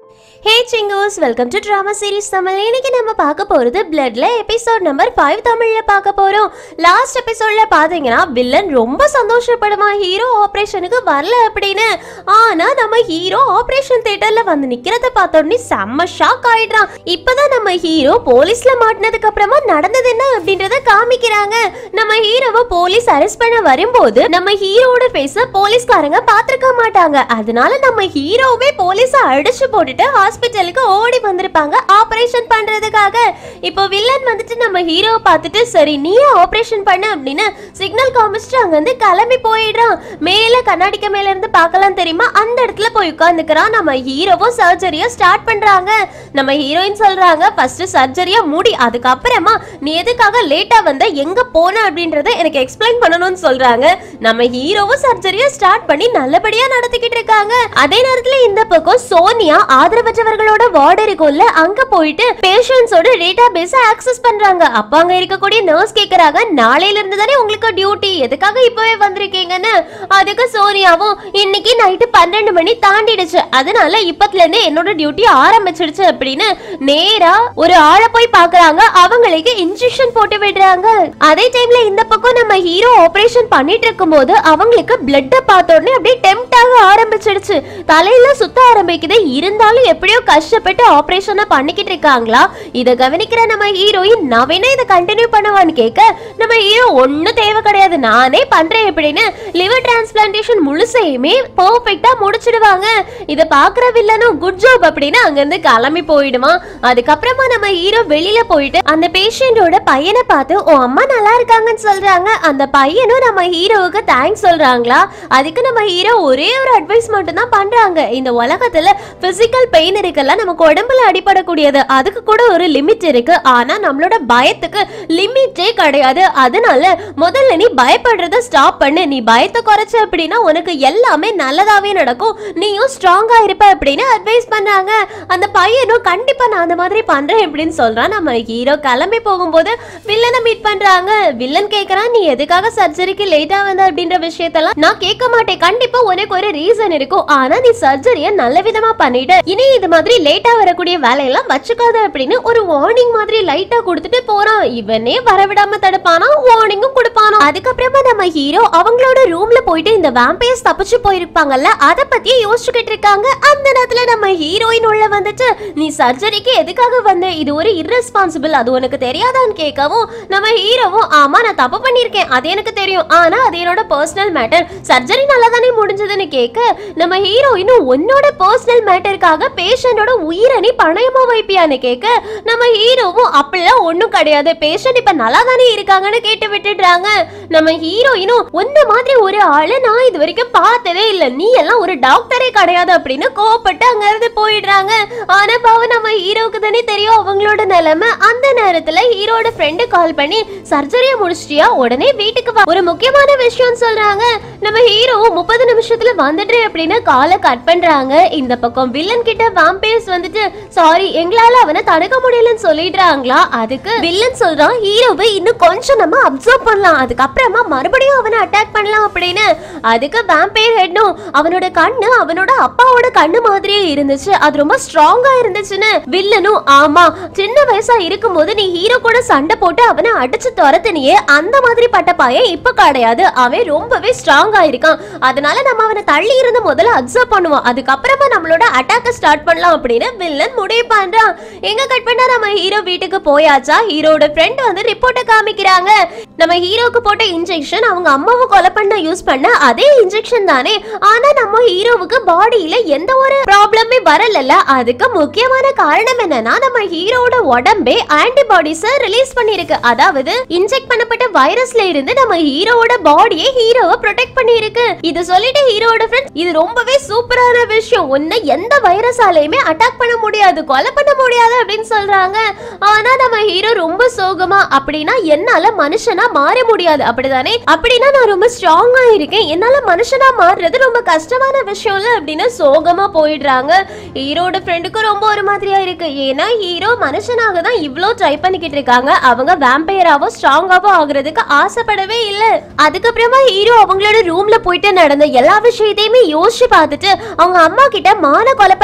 Hey chingos, welcome to drama series Tamil. இன்னைக்கு நம்ம பார்க்க போறது Bloodல எபிசோட் நம்பர் 5 தமிழ்ல பார்க்க போறோம். லாஸ்ட் எபிசோட்ல பாத்தீங்கன்னா வில்லன் ரொம்ப சந்தோஷப்படுமா ஹீரோ ஆபரேஷனுக்கு வரல அப்படின்னு. ஆனா நம்ம ஹீரோ ஆபரேஷன் தியேட்டர்ல வந்து நிக்கிறத பார்த்தோன்னே செம்ம ஷாக் ஆயிடுறான். இப்பதான் நம்ம ஹீரோ போலீஸ்ல மாட்டினதுக்கு அப்புறமா நடந்தது என்ன அப்படின்றத காமிக்கிறாங்க. நம்ம ஹீரோவை போலீஸ் அரெஸ்ட் பண்ண வரும்போது நம்ம ஹீரோவோட ஃபேஸ போலீஸ்காரங்க பாத்துக்க மாட்டாங்க. அதனால நம்ம ஹீரோவே போலீஸ அடிச்சு போட்டுட்டு ஹாஸ்பிடலுக்கு ஓடி வந்திருப்பாங்க ஆபரேஷன் பண்றதுக்காக. இப்போ வில்லன் வந்துட்டு நம்ம ஹீரோவை பார்த்துட்டு சரி நீயே ஆபரேஷன் பண்ணு அப்படின்னு சிக்னல் காமிச்சிட்டு அங்க இருந்து கிளம்பி போயிடுறான். மேல கண்ணாடிக்கு மேல இருந்து பார்க்கலாம் தெரியுமா, அந்த இடத்துல போய் உட்கார்ந்துக்கிறான். நம்ம ஹீரோவும் சர்ஜரியை ஸ்டார்ட் பண்றாங்க. நம்ம ஹீரோயின் சொல்றாங்க ஃபர்ஸ்ட் சர்ஜரியா முடி, அதுக்கப்புறமா நீ எதுக்காக லேட்டா வந்த எங்க போன அப்படின்றத எனக்கு எக்ஸ்பிளைன் பண்ணணும்னு சொல்றாங்க. நம்ம ஹீரோவும் சர்ஜரியை ஸ்டார்ட் பண்ணி நல்லபடியா நடத்திக்கிட்டு இருக்காங்க. அதே நேரத்துல இந்த பக்கம் சோனியா ஆதரவற்றவர்களோட வார்டு இருக்கும்ல, அங்க போயிட்டு பேஷண்ட்ஸோட டேட்டாபேஸை ஆக்சஸ் பண்றாங்க. அப்ப அங்க இருக்கக்கூடிய நர்ஸ் கேக்குறாங்க நாளையில இருந்து தானே உங்களுக்கு டியூட்டி, எதுக்காக இப்பவே வந்திருக்கீங்கன்னு. அதுக்கு சோனியாவும் இன்னைக்கு நைட்டு 12 மணி தாண்டிடுச்சு, அதனால இப்பத்துல இருந்து என்னோட டியூட்டி ஆரம்பிச்சிடுச்சு அப்படின்னு நேரா ஒரு ஆளை போய் பாக்குறாங்க. அவங்களுக்கு இன்ஜெக்ஷன் போட்டு விடுறாங்க. அதே டைம்ல இந்த பக்கம் நம்ம ஹீரோ ஆபரேஷன் பண்ணிட்டு இருக்கும் போது அவங்களுக்கு பிளட் பார்த்த உடனே அப்படியே டெம்ப்ட் ஆக ஆரம்பிச்சிடுச்சு. தலையில சுத்த ஆரம்பிக்குது. இருந்தாலும் எப்படியோ கஷ்டப்பட்டு ஆபரேஷனை பண்ணிக்கிட்டு இருக்காங்களா. இத கவனிக்கிற நம்ம ஹீரோயின் நான் வேணா இதை கண்டினியூ பண்ணுவான்னு கேட்க நம்ம ஹீரோ ஒன்னும் தேவை கிடையாது நானே பண்றேன் அப்படின்னு லிவர் டிரான்ஸ்பிளான்டேஷன் முழுசையுமே பெர்ஃபெக்ட்டா முடிச்சிடுவாங்க. இத பாக்குற வில்லனும் குட் ஜாப் அப்படின்னு அங்க இருந்து கிளம்பி போயிடுவான். அதுக்கப்புறமா நம்ம ஹீரோ வெளியில போயிட்டு அந்த பேஷண்டோட பையனை பார்த்து ஓ அம்மா நல்லா இருக்காங்கன்னு சொல்றாங்க. அந்த பையனும் நம்ம ஹீரோவுக்கு தேங்க்ஸ் சொல்றாங்களா. அதுக்கு நம்ம ஹீரோ ஒரே ஒரு அட்வைஸ் மட்டும் தான் பண்றாங்க. இந்த உலகத்துல பிசிக்கல் பெயின் இருக்குல்ல, நமக்கு உடம்புல அடிபடக்கூடியது, அதுக்கு கூட ஒரு லிமிட் இருக்கு. ஆனா நம்மளோட பயத்துக்கு லிமிட்டே கிடையாது. அதனால முதல்ல நீ பயப்படுறத ஸ்டாப் பண்ணு. நீ பயத்தை குறைச்ச அப்படின்னா உனக்கு எல்லாமே நல்லதாவே நடக்கும், நீயும் ஸ்ட்ராங்கா இருப்ப அப்படின்னு அட்வைஸ் பண்றாங்க. அந்த பையனும் கண்டிப்பா நான் அந்த மாதிரி பண்றேன் அப்படின்னு சொல்றான். நம்ம ஹீரோ கிளம்பி போகும்போது வில்லனை மீட் பண்றாங்க. வில்லன் கேக்குறான் நீ எதுக்காக சர்ஜரிக்கு லேட்டா வந்த அப்படின்ற விஷயத்தெல்லாம் நான் கேட்க மாட்டேன், கண்டிப்பா உனக்கு ஒரு ரீசன் இருக்கும். ஆனா நீ சர்ஜரிய நல்ல விதமா பண்ணிட்டு இனி இது மாதிரி லேட்டா வரக்கூடிய வேலையெல்லாம் வச்சுக்காத அப்படின்னு ஒரு வார்னிங் மாதிரி லைட்டா கொடுத்துட்டு போறான். இவனே வரவிடாம தடுப்பானா, வார்னிங்கும் கொடுப்பானா. அதுக்கப்புறமா நம்ம ஹீரோ அவங்களோட ரூம்ல போயிட்டு இந்த வேம்பயர்ஸ் தப்பிச்சு போயிருப்பாங்கல்ல அத பத்தியே யோசிச்சுக்கிட்டு இருக்காங்க. அந்த நேரத்துல நம்ம ஹீரோயின் உள்ள வந்துட்டு நீ சர்ஜரிக்கு எதுக்காக வந்த, இது ஒரு இர்ரெஸ்பான்சிபிள், அது உனக்கு தெரியாதான்னு கேட்கவும் நம்ம ஹீரோவும் ஆமா நான் தப்பு பண்ணிருக்கேன் அது எனக்கு தெரியும், ஆனா அது என்னோட பர்சனல் மேட்டர், சர்ஜரி நல்லா தானே முடிஞ்சதுன்னு கேட்க நம்ம ஹீரோயினும் உன்னோட பர்சனல் மேட்டருக்காக பேஷண்டோட உயிரை நீ பணயமா வைப்பியான்னு கேட்க நம்ம ஹீரோவும் அப்படிலாம் ஒண்ணும் கிடையாது, பேஷண்ட் இப்ப நல்லா தானே இருக்காங்கன்னு கேட்டு விட்டுடுறாங்க. நம்ம ஹீரோயினும் உன்ன மாதிரி ஒரு ஆளை நான் இது வரைக்கும் பார்த்ததே இல்ல, நீ எல்லாம் ஒரு டாக்டரே கிடையாது அப்படின்னு கோவப்பட்டு அங்க இருந்து போயிடுறாங்க. ஆனா பாவம் நம்ம ஹீரோவுக்கு தானே தெரியும் அவங்களோட நிலைமை. அந்த நேரத்துல ஹீரோட ஃப்ரெண்டு கால் பண்ணி சர்ஜரியை முடிச்சிட்டியா, உடனே வீட்டுக்கு வா, ஒரு முக்கியமான விஷயம் சொல்றாங்க. நம்ம ஹீரோ 30 நிமிஷத்துல வந்துட்டு அப்படின்னு காலை கட் பண்றாங்க. இந்த பக்கம் வில்லன் கிட்ட வாம்பயர்ஸ் வந்துட்டு சாரி எங்களால அவனை தடுக்க முடியலன்னு சொல்லிடுறாங்களா. அதுக்கு வில்லன் சொல்றான் ஹீரோவை இன்னும் கொஞ்சம் நம்ம அப்சர்வ் பண்ணலாம், அதுக்கப்புறமா மறுபடியும் அவனை அட்டாக் பண்ணலாம் அப்படின்னு. அதுக்கு வாம்பயர் ஹெட்னும் அவனோட கண்ணு அவனோட அப்பாவோட கண்ணு மாதிரியே இருந்துச்சு, அது ரொம்ப ஸ்ட்ராங்கா இருந்துச்சுன்னு வில்லனும் ஆமா சின்ன வயசா இருக்கும் போது நீ ஹீரோ கூட சண்டை போட்டு அவனை அடிச்சு துரத்துனியே அந்த மாதிரி பட்ட பையன் இப்ப கிடையாது, அவன் ரொம்பவே ஸ்ட்ராங்கா இருக்கான், அதனால நம்ம அவனை தள்ளி இருந்து முதல்ல அப்சர்வ் பண்ணுவோம், அதுக்கப்புறமா நம்மளோட அட்டாக்க ஸ்டார்ட் பண்ணலாம் அப்படின்னு வில்லன் முடிவு பண்றான். எங்க கட் பண்ணா நம்ம ஹீரோ வீட்டுக்கு போயாச்சா. ஹீரோட ஃப்ரெண்ட் வந்து ரிப்போர்ட்டை காமிக்கிறாங்க. நம்ம ஹீரோக்கு போட்ட இன்ஜெக்ஷன் அவங்க அம்மாவை கொலை பண்ண யூஸ் பண்ண அதே இன்ஜெக்ஷன் தானே, ஆனா நம்ம ஹீரோவுக்கு பாடியில எந்த ஒரு ப்ராப்ளமே வரல. அதுக்கு முக்கியமான காரணம் என்னன்னா நம்ம ஹீரோட உடம்பே ஆன்டிபாடிஸை ரிலீஸ் பண்ணிருக்கு, அதாவது இன்ஜெக்ட் பண்ணப்பட்ட வைரஸ்ல இருந்து நம்ம ஹீரோவோட பாடியை ஹீரோவை ப்ரொடெக்ட் பண்ணிருக்கு. இது சொல்லிட்டு ஹீரோட ஃப்ரெண்ட் இது ரொம்பவே சூப்பரான விஷயம், உன்னை எந்த வைரஸாலையுமே அட்டாக் பண்ண முடியாது, கொலை பண்ண முடியாது அப்படின்னு சொல்றாங்க. ஆனா நம்ம ஹீரோ ரொம்ப சோகமா அப்படின்னா என்னால மனுஷனா மாற முடியாது அப்படிதானே, அப்படின்னா நான் ரொம்ப ஸ்ட்ராங்கா இருக்கேன், என்னால மனுஷனா மாறுறது ரொம்ப கஷ்டமான விஷயம் இல்ல அப்படின்னு சோகமா போயிடுறாங்க. ஹீரோட ஃப்ரெண்டுக்கு ரொம்ப ஒரு மாதிரியா இருக்கு, ஏன்னா ஹீரோ மனுஷனாக தான் இவ்ளோ ட்ரை பண்ணிக்கிட்டு இருக்காங்க, அவங்க வேம்பயராவோ ஸ்ட்ராங்காவோ ஆகுறதுக்கு ஆசைப்படவே இல்ல. அதுக்கப்புறமா ஹீரோ அவங்களோட ரூம்ல போயிட்டு நடந்த எல்லா விஷயத்தையுமே யோசிச்சு பார்த்துட்டு அவங்க அம்மா கிட்ட மான கொலை பண்ண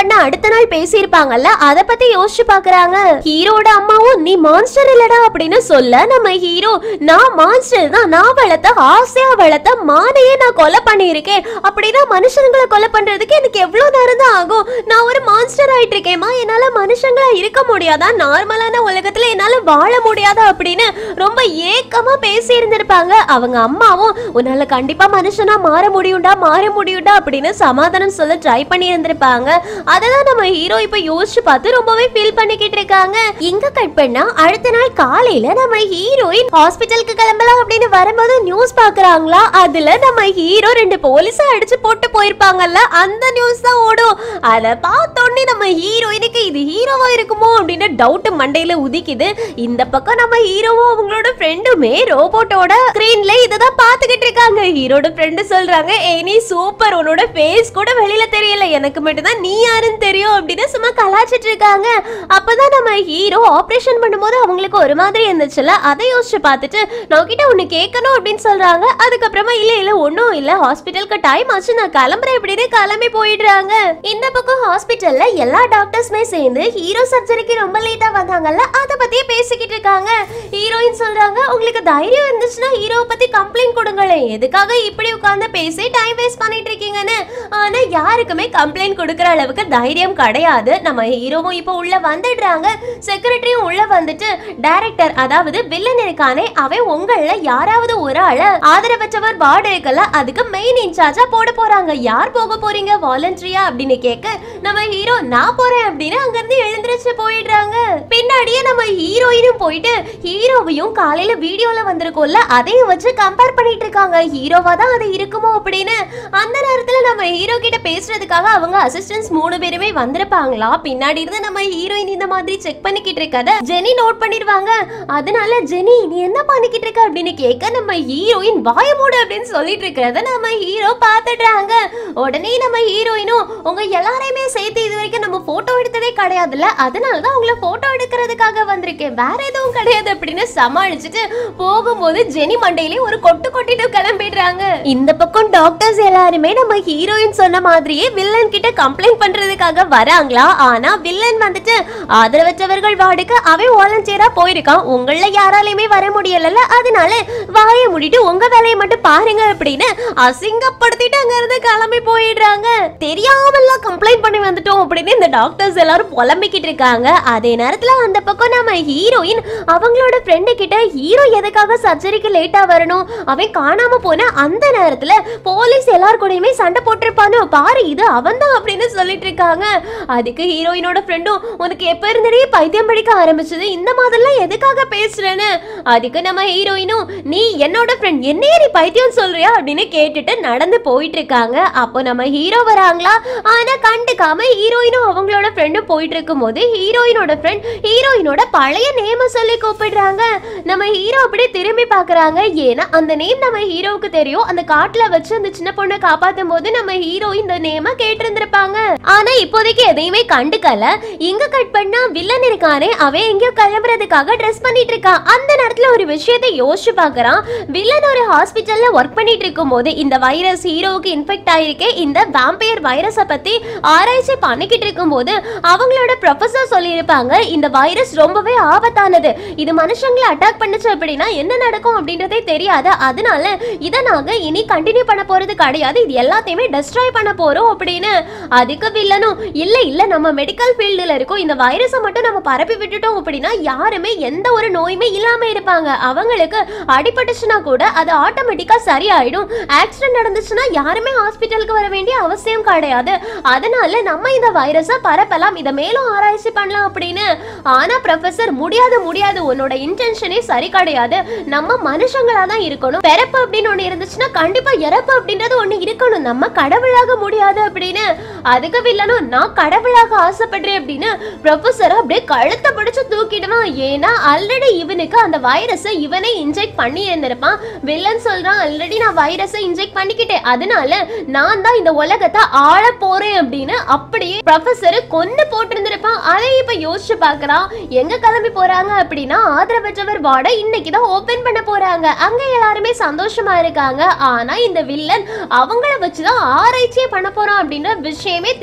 பண்ண அடுத்த நாள் பேசியிருப்பாங்கல்ல, அத பத்தி யோசிச்சு பாக்குறாங்க. ஹீரோட அம்மாவும் நீ மான்ஸ்டர் இல்லடா அப்படின்னு சொல்ல, நம்ம ஹீரோ நான் மான்ஸ்டர் தான், நான் வளர்த்த ஆசையா வளர்த்த மானையே நான் கொலை பண்ணியிருக்கேன், அப்படின்னா மனுஷங்களை கொலை பண்றதுக்கு எனக்கு எவ்வளவு நேரம் தான் ஆகும், நான் ஒரு மான்ஸ்டர் ஆயிட்டு இருக்கேன்மா, என்னால மனுஷங்களா இருக்க முடியாதா, நார்மலான உலகத்துல என்னால வாழ முடியாதா அப்படின்னு ரொம்ப ஏக்கமா பேசி இருந்திருப்பாங்க. அவங்க அம்மாவும் உன்னால கண்டிப்பா மனுஷனா மாற முடியும்டா அப்படின்னு சமாதானம் சொல்ல ட்ரை பண்ணி இருந்திருப்பாங்க. அததான் நம்ம ஹீரோ இப்ப யோசிச்சு பார்த்து ரொம்பவே ஃபீல் பண்ணிக்கிட்டு இருக்காங்க. இங்க கட் பண்ணா அடுத்த நாள் காலையில நம்ம ஹீரோயின் ஹாஸ்பிட்டலுக்கு கிளம்பலாம் அப்படின்னு வரும்போது நியூஸ் பாக்குறாங்களா, அதுல நம்ம ஹீரோ 2 போலீஸை அடிச்சு போட்டு போயிருப்பாங்கல்ல, அந்த நியூஸ் தான் ஓடும். அத பார்த்தோன்னே நம்ம ஹீரோயினுக்கு இது ஹீரோவா இருக்குமோ அப்படின்னு டவுட் மண்டையில உதிக்குது. இந்த பக்கம் நம்ம ஹீரோவும் அவங்களோட ஃப்ரெண்டுமே ரோபோட்டோட ஸ்கிரீன்ல இததான் பாத்துக்கிட்டு இருக்காங்க. ஹீரோட ஃப்ரெண்டு சொல்றாங்க, ஏய் நீ சூப்பர், உன்னோட ஃபேஸ் கூட வெளியில தெரியல, எனக்கு மட்டும் தான் நீ யாருன்னு தெரியும் அப்படின்னு சும்மா கலாச்சிட்டு இருக்காங்க. அப்பதான் நம்ம ஹீரோ ஆபரேஷன் பண்ணும்போது அவங்களுக்கு ஒரு மாதிரி இருந்துச்சுல, அதை யோசிச்சு பார்த்துட்டு நான் கிட்ட ஒண்ணு கேட்கணும் அப்படின்னு சொல்றாங்க. அதுக்கப்புறமா இல்ல ஒன்னும் இல்ல, ஹாஸ்பிட்டலுக்கு டைம் ஆச்சு, நான் கிளம்புறேன் அப்படின்னு கிளம்பி போயிடுறாங்க. இந்த பக்கம் ஹாஸ்பிட்டல்ல எல்லா டாக்டர்ஸுமே சேர்ந்து ஹீரோ சர்ஜரிக்கு ரொம்ப லேட்டா வந்தாங்கல்ல, அத பத்தியே பேசிக்கிட்டு இருக்காங்க. ஹீரோயின் சொல்றாங்க, உங்களுக்கு தைரியம் இருந்துச்சுன்னா ஹீரோவை பத்தி கம்ப்ளைண்ட் கொடுங்களேன், எதுக்காக இப்படி உட்கார்ந்து பேசி டைம் வேஸ்ட் பண்ணிட்டு இருக்கீங்கன்னு. ஆனா யாருக்குமே கம்ப்ளைண்ட் கொடுக்கற அளவுக்கு தைரியம் கிடையாது. நம்ம ஹீரோவும் இப்போ உள்ள வந்துடுறாங்க. செக்ரட்டரியும் உள்ள வந்துட்டு டைரக்டர் அதாவது வில்லன் இருக்கானே, அவன் உங்கள யாராவது ஒரு ஆள ஆதரவற்றவர் வார்டு இருக்கல, அதுக்கு மெயின் இன்சார்ஜா போட போறாங்க, யார் போக போறீங்க வாலண்டரியா அப்படின்னு கேட்க நம்ம ஹீரோ நான் போறேன் அப்படின்னு அங்க இருந்து எழுந்திருச்சு போயிடுறாங்க. பின்னாடியே நம்ம ஹீரோயினும் போயிட்டு ஹீரோவையும் காலையில வீடியோல வந்திருக்கோம்ல அதையும் வச்சு கம்பேர் பண்ணிட்டு இருக்காங்க, ஹீரோவா தான் அது இருக்குமோ அப்படின்னு. அந்த நேரத்துல நம்ம ஹீரோ கிட்ட பேசுறதுக்காக அவங்க அசிஸ்டன்ட்ஸ் 3 பேருமே வந்திருப்பாங்களா. பின்னாடி இருந்து நம்ம ஹீரோயின் இந்த மாதிரி செக் பண்ணிக்கிட்டு இருக்கத ஜெனி நோட் பண்ணிடுவாங்க. அதனால ஜெனி நீ என்ன பண்ணிக்கிட்டு இருக்க அப்படின்னு கேட்க நம்ம ஹீரோயின் வாய மூடு அப்படின்னு சொல்லிட்டு இருக்கிறத நம்ம ஹீரோ பாத்துடுறாங்க. உடனே நம்ம ஹீரோயினும் உங்க எல்லாரையுமே சேர்த்து இது வரைக்கும் நம்ம போட்டோ எடுத்ததே கிடையாதுல்ல, அதனாலதான் உங்களை போட்டோ எடுக்கிறதுக்காக வந்திருக்கேன், வேற எதுவும் கிடையாது அப்படின்னு சமாளிச்சுட்டு போகும்போது ஜெனி மண்டையிலே ஒரு கொட்டு கொட்டிட்டு கிளம்பிடுறாங்க. இந்த பக்கம் டாக்டர்ஸ் எல்லாருமே நம்ம ஹீரோயின் சொன்ன மாதிரியே வில்லன் கிட்ட கம்ப்ளைண்ட் பண்றதுக்காக வராங்களா. ஆனா வில்லன் வந்துட்டு ஆதரவற்றவர்கள் வார்டுக்கு அவன் வாலண்டியரா போயிருக்கான், உங்கள யாராலையுமே வர முடியல, அதனால வாயை மூடிட்டு உங்க வேலையை மட்டும் பாருங்க அப்படின்னு அசிங்கப்படுத்திட்டு அங்க இருந்து கிளம்பி போயிடுறாங்க. தெரியாமலாம் கம்ப்ளைண்ட் பண்ணி வந்துட்டோம் அப்படின்னு இந்த டாக்டர்ஸ் எல்லாரும் புலம்பிக்கிட்டு இருக்காங்க. அதே நேரத்துல அந்த பக்கம் நம்ம ஹீரோயின் அவங்களோட ஃப்ரெண்டு கிட்ட ஹீரோ எதுக்காக சர்ஜரிக்கு லேட்டா வரணும், அவன் காணாம போன அந்த நேரத்துல போலீஸ் எல்லார் கூடயுமே சண்டை போட்டிருப்பானோ பாரு இது அவன் தான் அப்படின்னு சொல்லிட்டு இருக்காங்க. அதுக்கு ஹீரோயினோட ஃப்ரெண்டும் உனக்கு எப்ப இருந்தே பைத்தியம் படிக்க ஆரம்பிச்சது, இந்த மாதிரிலாம் எதுக்காக பேசுறேன்னு. அதுக்கு நம்ம ஹீரோயினும் நீ என்னோட ஃப்ரெண்ட் என்னையே நீ பைத்தியம் சொல்றியா அப்படின்னு கேட்டுட்டு நடந்து போயிட்டு இருக்காங்க. அப்போ நம்ம ஹீரோ வராங்களா, ஆனா கண்டுக்காம ஹீரோயினும் அவங்களோட ஃப்ரெண்டும் போயிட்டு இருக்கும் போது ஹீரோயினோட ஃப்ரெண்ட் ஹீரோயினோட பழைய நேம சொல்லி கூப்பிடுறாங்க. நம்ம ஹீரோ அப்படியே திரும்பி பாக்குறாங்க, ஏன்னா அந்த நேம் நம்ம ஹீரோவுக்கு தெரியும், அந்த காட்டுல வச்சு அந்த சின்ன பொண்ணை காப்பாத்தும் போது நம்ம ஹீரோ இந்த நேம கேட்டிருந்திருப்பாங்க. ஆனா இப்போதைக்கு எதையுமே கண்டுக்கல. இங்க கட் பண்ணா வில்லன் இருக்கானே அவன் எங்கேயோ கிளம்புறதுக்காக ட்ரெஸ் பண்ணிட்டு இருக்கான். அந்த நேரத்துல ஒரு விஷயத்தை யோசிச்சு பாக்குறான், வில்லன் ஒரு ஹாஸ்பிட்டல்ல ஒர்க் பண்ணிட்டு இருக்கும் போது இந்த வைரஸ் ஹீரோவுக்கு இன்ஃபெக்ட் ஆயிருக்கே, இந்த வாம்பயர் வைரஸை பத்தி ஆராய்ச்சி பண்ணிக்கிட்டு இருக்கும் போது அவங்களோட ப்ரொஃபசர் சொல்லியிருப்பாங்க இந்த வைரஸ் ரொம்பவே ஆபத்தானது, இது மனுஷங்களை அட்டாக் பண்ணுச்சு அப்படின்னா என்ன நடக்கும் அப்படின்றதே தெரியாது, அதனால இதை நாங்க இனி கண்டினியூ பண்ண போறது கிடையாது, இது எல்லாத்தையுமே டெஸ்ட்ராய் பண்ண போறோம் அப்படின்னு. அதுக்கு வில்லனும் இல்ல நம்ம மெடிக்கல் ஃபீல்டுல இருக்கோம், இந்த வைரஸை மட்டும் நம்ம பரப்பி விட்டுட்டோம் அப்படின்னா யாருமே எந்த ஒரு நோயுமே இல்லாம இருப்பாங்க, அவங்களுக்கு அடிபட்டுச்சுன்னா கூட அது ஆட்டோமேட்டிக்கா சரியாயிடும், ஆக்சிடென்ட் நடந்துச்சுன்னா யாருமே ஹாஸ்பிட்டலுக்கு வர வேண்டிய அவசியம் கிடையாது, அதனால நம்ம இந்த வைரஸை பரப்பலாம், இதை மேலும் ஆராய்ச்சி பண்ணலாம் அப்படின்னு. ஆனா ப்ரொஃபசர் முடியாது உன்னோட இன்டென்ஷனே சரி கிடையாது, நம்ம மனுஷங்களா தான் இருக்கணும், பிறப்பு அப்படின்னு ஒண்ணு இருந்துச்சுன்னா கண்டிப்பா இறப்பு அப்படின்றது ஒண்ணு இருக்கணும், நம்ம கடவுளாக முடியாது அப்படின்னு. அதுக்கு வில்லனும் நான் கடவுளாக ஆசைப்படுறேன் அப்படின்னு ப்ரொஃபசர் அப்படியே கழுத்தை பிடிச்சு தூக்கிடுவான். ஏன்னா ஆல்ரெடி இவனுக்கு அந்த வைரஸை இவனே இன்ஜெக்ட் பண்ணி இருந்திருப்பான். வில்லன் சொல்றான் ஆல்ரெடி நான் வைரஸை இன்ஜெக்ட் பண்ணிக்கிட்டேன், அதனால நான் தான் இந்த உலகத்தை ஆள போறேன் அப்படின்னு அப்படியே ப்ரொஃபசர் கொன்னு போட்டிருந்திருப்பான். அதை இப்ப யோசிச்சு பாக்குறான். எங்க கிளம்பி போறாங்க அப்படின்னா ஆதரவற்றவர் வார்டை இன்னைக்கு தான் ஓபன் பண்ண போறாங்க. அங்க எல்லாருமே சந்தோஷமா இருக்காங்க. ஆனா இந்த வில்லன் அவங்கள வச்சுதான் ஆராய்ச்சியே பண்ண போறான் அப்படின்ற விஷயமே தெரியாம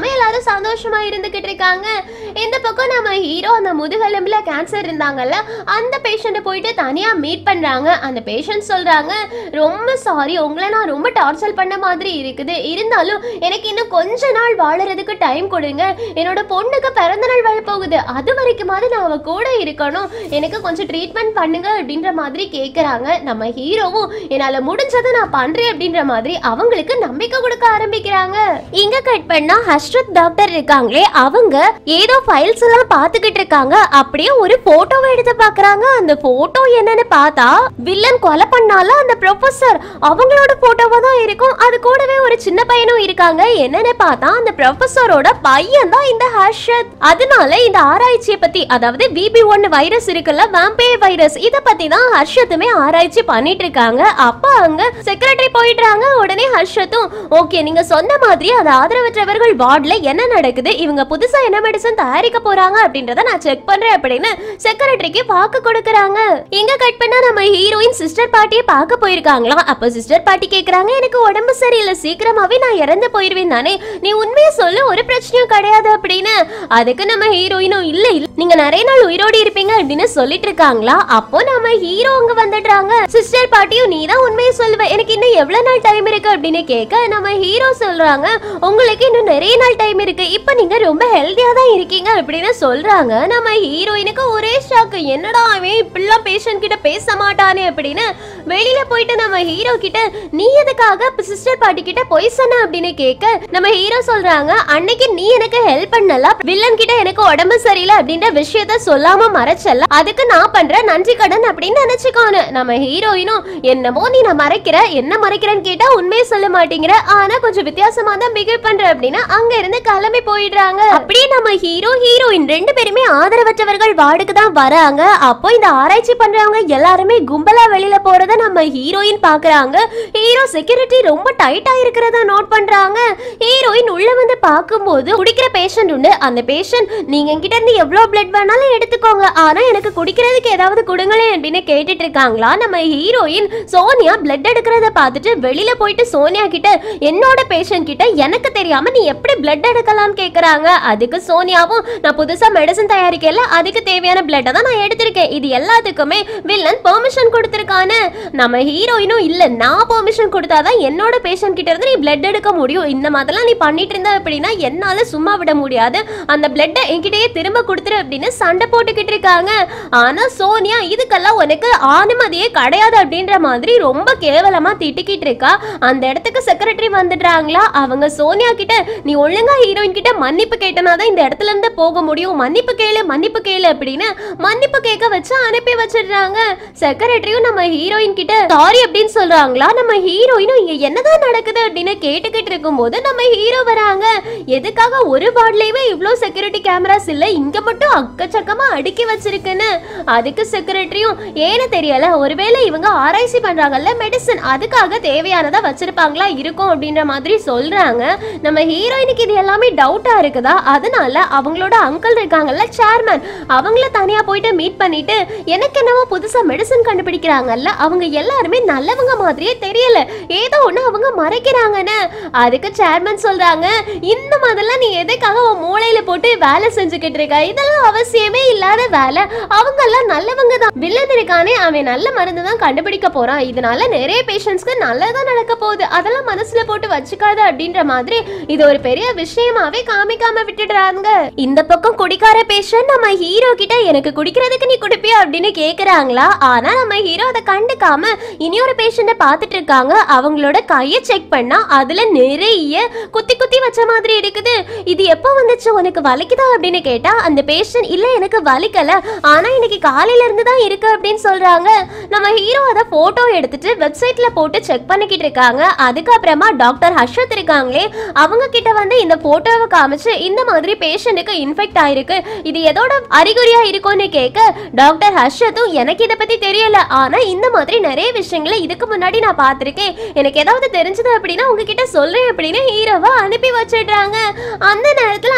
இல்லாம எல்லாரும் சந்தோஷமா இருந்துகிட்டு இருக்காங்க. இந்த பக்கம் நம்ம ஹீரோ அந்த முதுகெலும்புல கேன்சர் இருந்தாங்கல்ல, அந்த பேஷண்ட்டை போயிட்டு தனியா மீட் பண்றாங்க. அந்த பேஷண்ட் சொல்றாங்க, ரொம்ப சாரி, உங்களை நான் ரொம்ப டார்ச்சர் பண்ண மாதிரி இருக்குது, இருந்தாலும் எனக்கு இன்னும் கொஞ்ச நாள் வாழறதுக்கு டைம் கொடுங்க, என்னோட பொண்ணுக்கு பிறந்த நாள் வாழ போகுது, அது வரைக்குமாவது நான் அவ கூட இருக்கணும், எனக்கு கொஞ்சம் ட்ரீட்மெண்ட் பண்ணுங்க அப்படின்ற மாதிரி கேட்கறாங்க. நம்ம ஹீரோவும் என்னால முடிஞ்சதை நான் பண்றேன் அப்படின்ற மாதிரி அவங்களுக்கு நம்பிக்கை கொடுக்க ஆரம்பிக்கிறாங்க. இங்க கட் பண்ணா ஹஷ்ரத் டாக்டர் இருக்காங்களே, அவங்க ஏதோ ஃபைல்ஸ் எல்லாம் பாத்துக்கிட்டு இருக்காங்க. அப்படியே ஒரு போட்டோவை எடுத்து பாக்குறாங்க. அந்த போட்டோ என்னன்னு பார்த்தா வில்லன் கொலை பண்ணால அந்த ப்ரொஃபசர் அவங்களோட போட்டோவா தான் இருக்கும். அது கூடவே ஒரு சின்ன பையனும் இருக்காங்க. என்னன்னு பார்த்தா அந்த ப்ரொஃபசரோட பையன் தான் இந்த ஹர்ஷத். அதனால இந்த ஆராய்ச்சியை பத்தி, அதாவது VB1 வைரஸ் இருக்குல்ல, வாம்பயர் வைரஸ், இத பத்தி தான் ஹர்ஷத்துமே ஆராய்ச்சி பண்ணிட்டு இருக்காங்க. அப்ப அங்க செக்ரட்டரி போயிடுறாங்க. உடனே ஹர்ஷத்தும், ஓகே நீங்க சொன்ன மாதிரி அது ஆதரவற்றவர்கள் வார்டுல என்ன நடக்குது, இவங்க புதுசா என்ன மெடிசன் தயாரிக்க போறாங்க அப்படின்றத நான் செக் பண்றேன் அப்படின்னு செக்ரட்டரிக்கு வாக்கு கொடுக்கறாங்க. இங்க கட் பண்ணா நம்ம ஹீரோயின் சிஸ்டர் பாட்டியை பார்க்க போயிருக்காங்களா. அப்ப சிஸ்டர் பாட்டி கேக்குறாங்க, எனக்கு உடம்பு சரியில்லை, சீக்கிரமாவே நான் இறந்து போயிருவேன் தானே, நீ உண்மையை சொல்லு, ஒரு பிரச்சனையும் கிடையாது அப்படின்னு. அதுக்கு நம்ம ஹீரோயினும், இல்ல நீங்க நிறைய நாள் உயிரோடு இருப்பீங்க அப்படின்னு சொல்லிட்டு இருக்காங்களா. அப்போ நம்ம ஹீரோ அங்க வந்துடுறாங்க. சிஸ்டர் பாட்டியும், நீ தான் உண்மையை சொல்லுவ, எனக்கு இன்னும் எவ்வளவு நாள் டைம் இருக்கு அப்படின்னு கேட்க நம்ம ஹீரோ சொல்றாங்க, உங்களுக்கு இன்னும் நிறைய நாள் டைம் இருக்கு, இப்ப நீங்க ரொம்ப ஹெல்தியா தான் இருக்கீங்க அப்படின்னு சொல்றாங்க. நம்ம ஹீரோயினுக்கு ஒரே ஷாக்கு, என்னடா அவன் இப்படிலாம் பேஷண்ட் கிட்ட பேச மாட்டானே அப்படின்னு வெளியில போயிட்டு நம்ம ஹீரோ கிட்ட, நீ எதுக்காக சிஸ்டர் பாட்டி கிட்ட போய் சொன்ன அப்படின்னு கேட்க நம்ம ஹீரோ சொல்றாங்க, அன்னைக்கு நீ எனக்கு ஹெல்ப் பண்ணல, வில்லன் கிட்ட எனக்கு உடம்பு சரியில்லை அப்படின்ற விஷயத்த சொல்லாம மறைச்சல, அதுக்கு நான் பண்ற நன்றி கடன் அப்படின்னு நினைச்சுக்கோன்னு. நம்ம ஹீரோயினும், என்னமோ நீ நான் மறைக்கிற, என்ன மறைக்கிறேன்னு கேட்டா உண்மையை சொல்ல மாட்டேங்கிற, ஆனா கொஞ்சம் வித்தியாசமா தான் பிஹேவ் பண்ற அப்படின்னு அங்க இருந்து கிளம்பி போயிடுறாங்க. அப்படியே நம்ம ஹீரோ ஹீரோயின் ரெண்டு பேருமே ஆதரவற்றவர்கள் வார்டுக்கு தான் வராங்க. அப்போ இந்த ஆராய்ச்சி பண்றவங்க எல்லாருமே கும்பலா வெளியில போறத நம்ம ஹீரோயின் பாக்குறாங்க. ஹீரோ செக்யூரிட்டி ரொம்ப டைட்டா இருக்கிறத நோட் பண்றாங்க. ஹீரோயின் உள்ள வந்து பாக்கும்போது குடிக்கிற பேஷண்ட் உண்டு. அந்த பேஷண்ட், நீங்க என்கிட்ட இருந்து எவ்வளவு பிளட் வேணாலும் எடுத்துக்கோங்க, ஆனா எனக்கு குடிக்கிறதுக்கு ஏதாவது கொடுங்களே அப்படின்னு கேட்டுட்டு இருக்காங்களா. நம்ம ஹீரோயின் சோனியா பிளட் எடுக்கிறத பார்த்துட்டு வெளியில போயிட்டு சோனியா கிட்ட, என்னோட பேஷண்ட் கிட்ட எனக்கு தெரியாம நீ எப்படி பிளட் எடுக்கலாம் கேக்குறாங்க. அதுக்கு சோனியாவும், நான் புதுசா மெடிசன் தயாரிக்கல, அதுக்கு தேவையான பிளட் தான் நான் எடுத்திருக்கேன், இது எல்லாத்துக்குமே வில்லன் பெர்மிஷன் கொடுத்திருக்கானே. நம்ம ஹீரோயினும், இல்ல நான் பெர்மிஷன் கொடுத்தாதான் என்னோட பேஷண்ட் கிட்ட இருந்து நீ பிளட் எடுக்க முடியும், இந்த மாதிரிலாம் நீ பண்ணிட்டு இருந்த அப்படின்னா என்னால சும்மா விட முடியாது, அந்த பிளட்டை என்கிட்டயே திரும்ப கொடுத்துரு அப்படின்னு சண்டை போட்டுக்கிட்டு இருக்காங்க. ஆனா சோனியா, இதுக்கெல்லாம் உனக்கு அனுமதியே கிடையாது அப்படின்ற மாதிரி ரொம்ப கேவலமா திட்டிக்கிட்டு இருக்கா. அந்த இடத்துக்கு செக்ரட்டரி வந்துடுறாங்களா. அவங்க சோனியா கிட்ட, நீ ஒழுங்கா ஹீரோயின் கிட்ட மன்னிப்பு கேட்டனாதான் இந்த இடத்துல இருந்து போக முடியும், மன்னிப்பு கேளு அப்படின்னு மன்னிப்பு கேட்க வச்சு அனுப்பி வச்சிடுறாங்க. செக்ரட்டரியும் நம்ம ஹீரோயின் கிட்ட சாரி அப்படின்னு சொல்றாங்களா. நம்ம ஹீரோயினும், இங்க என்னதான் நடக்குது அப்படின்னு கேட்டுக்கிட்டு இருக்கும்போது நம்ம ஹீரோ வராங்க. எதுக்காக ஒரு வார்டுலயுமே இவ்ளோ செக்யூரிட்டி கேமராஸ் இல்ல, இங்க மட்டும் அக்கச்சக்கமா அடுக்கி வச்சிருக்குன்னு. அதுக்கு செக்ரட்டரியும், ஏன்னு தெரியல, ஒருவேளை இவங்க ஆராய்ச்சி பண்றாங்கல்ல மெடிசன், அதுக்காக தேவையானதா வச்சிருப்பாங்களா இருக்கும் அப்படின்ற மாதிரி சொல்றாங்க. நம்ம ஹீரோயினுக்கு இது எல்லாமே டவுட்டா இருக்குதா, அதனால அவங்களோட அங்கிள் இருக்காங்கல்ல சேர்மன், அவங்கள தனியா போயிட்டு மீட் பண்ணிட்டு, எனக்கு என்னவோ புதுசா மெடிசன் கண்டுபிடிக்கிறாங்கல்ல, அவங்க எல்லாருமே நல்லவங்க மாதிரியே தெரியல, ஏதோ ஒண்ணு அவங்க மறைக்கிறாங்கன்னு. அதுக்கு சேர்மன் சொல்றாங்க, இந்த மாதிரிலாம் நீ எதுக்காக உன் மூளையில போட்டு வேலை செஞ்சுக்கிட்டு இருக்க, இதெல்லாம் அவசியமே இல்லாத வேலை, அவங்க எல்லாம் நல்லவங்க தான், வில்லன் இருக்கானே அவன் நல்ல மருந்து தான் கண்டுபிடிக்க போறான், இதனால நிறைய பேஷண்ட்ஸ்க்கு நல்லதா நடக்க போகுது, அதெல்லாம் மனசுல போட்டு வச்சுக்காத அப்படின்ற மாதிரி இது ஒரு பெரிய விஷயமாவே காமிக்காம விட்டுடுறாங்க. இந்த பக்கம் குடிக்கார பேஷண்ட் நம்ம ஹீரோ கிட்ட, எனக்கு குடிக்கிறதுக்கு நீ குடிப்பியா அப்படின்னு கேக்குறாங்களா. ஆனா நம்ம ஹீரோ அதை கண்டுக்காம இனியொரு பேஷண்ட பாத்துட்டு இருக்காங்க. அவங்களோட கையை செக் பண்ணா அதுல நிறைய குத்தி குத்தி வச்ச மாதிரி இருக்குது. இது எப்ப வந்துச்சு, உனக்கு வலிக்குதா அப்படின்னு கேட்டா அந்த பேஷண்ட், இல்ல எனக்கு வலிக்கல, ஆனா இன்னைக்கு காலையில இருந்து தான் இருக்கு அப்படின்னு சொல்றாங்க. நம்ம ஹீரோ அதை போட்டோ எடுத்துட்டு வெப்சைட்ல போட்டு செக் பண்ணிக்கிட்டு இருக்காங்க. அதுக்கப்புறமா டாக்டர் ஹர்ஷத் இருக்காங்களே, அவங்க கிட்ட வந்து இந்த போட்டோவை காமிச்சு, இந்த மாதிரி பேஷண்ட்டுக்கு இன்ஃபெக்ட் ஆயிருக்கு, இது எதோட அறிகுறியா இருக்கும்னு கேட்க டாக்டர் ஹர்ஷத்தும், எனக்கு இதை பத்தி தெரியல, ஆனா இந்த மாதிரி நிறைய விஷயங்களை இதுக்கு முன்னாடி நான் பார்த்திருக்கேன், எனக்கு ஏதாவது தெரிஞ்சது அப்படின்னா உங்ககிட்ட சொல்றேன் அப்படின்னு ஹீரோவை அனுப்பி வச்சிடுறாங்க. அந்த நேரத்துல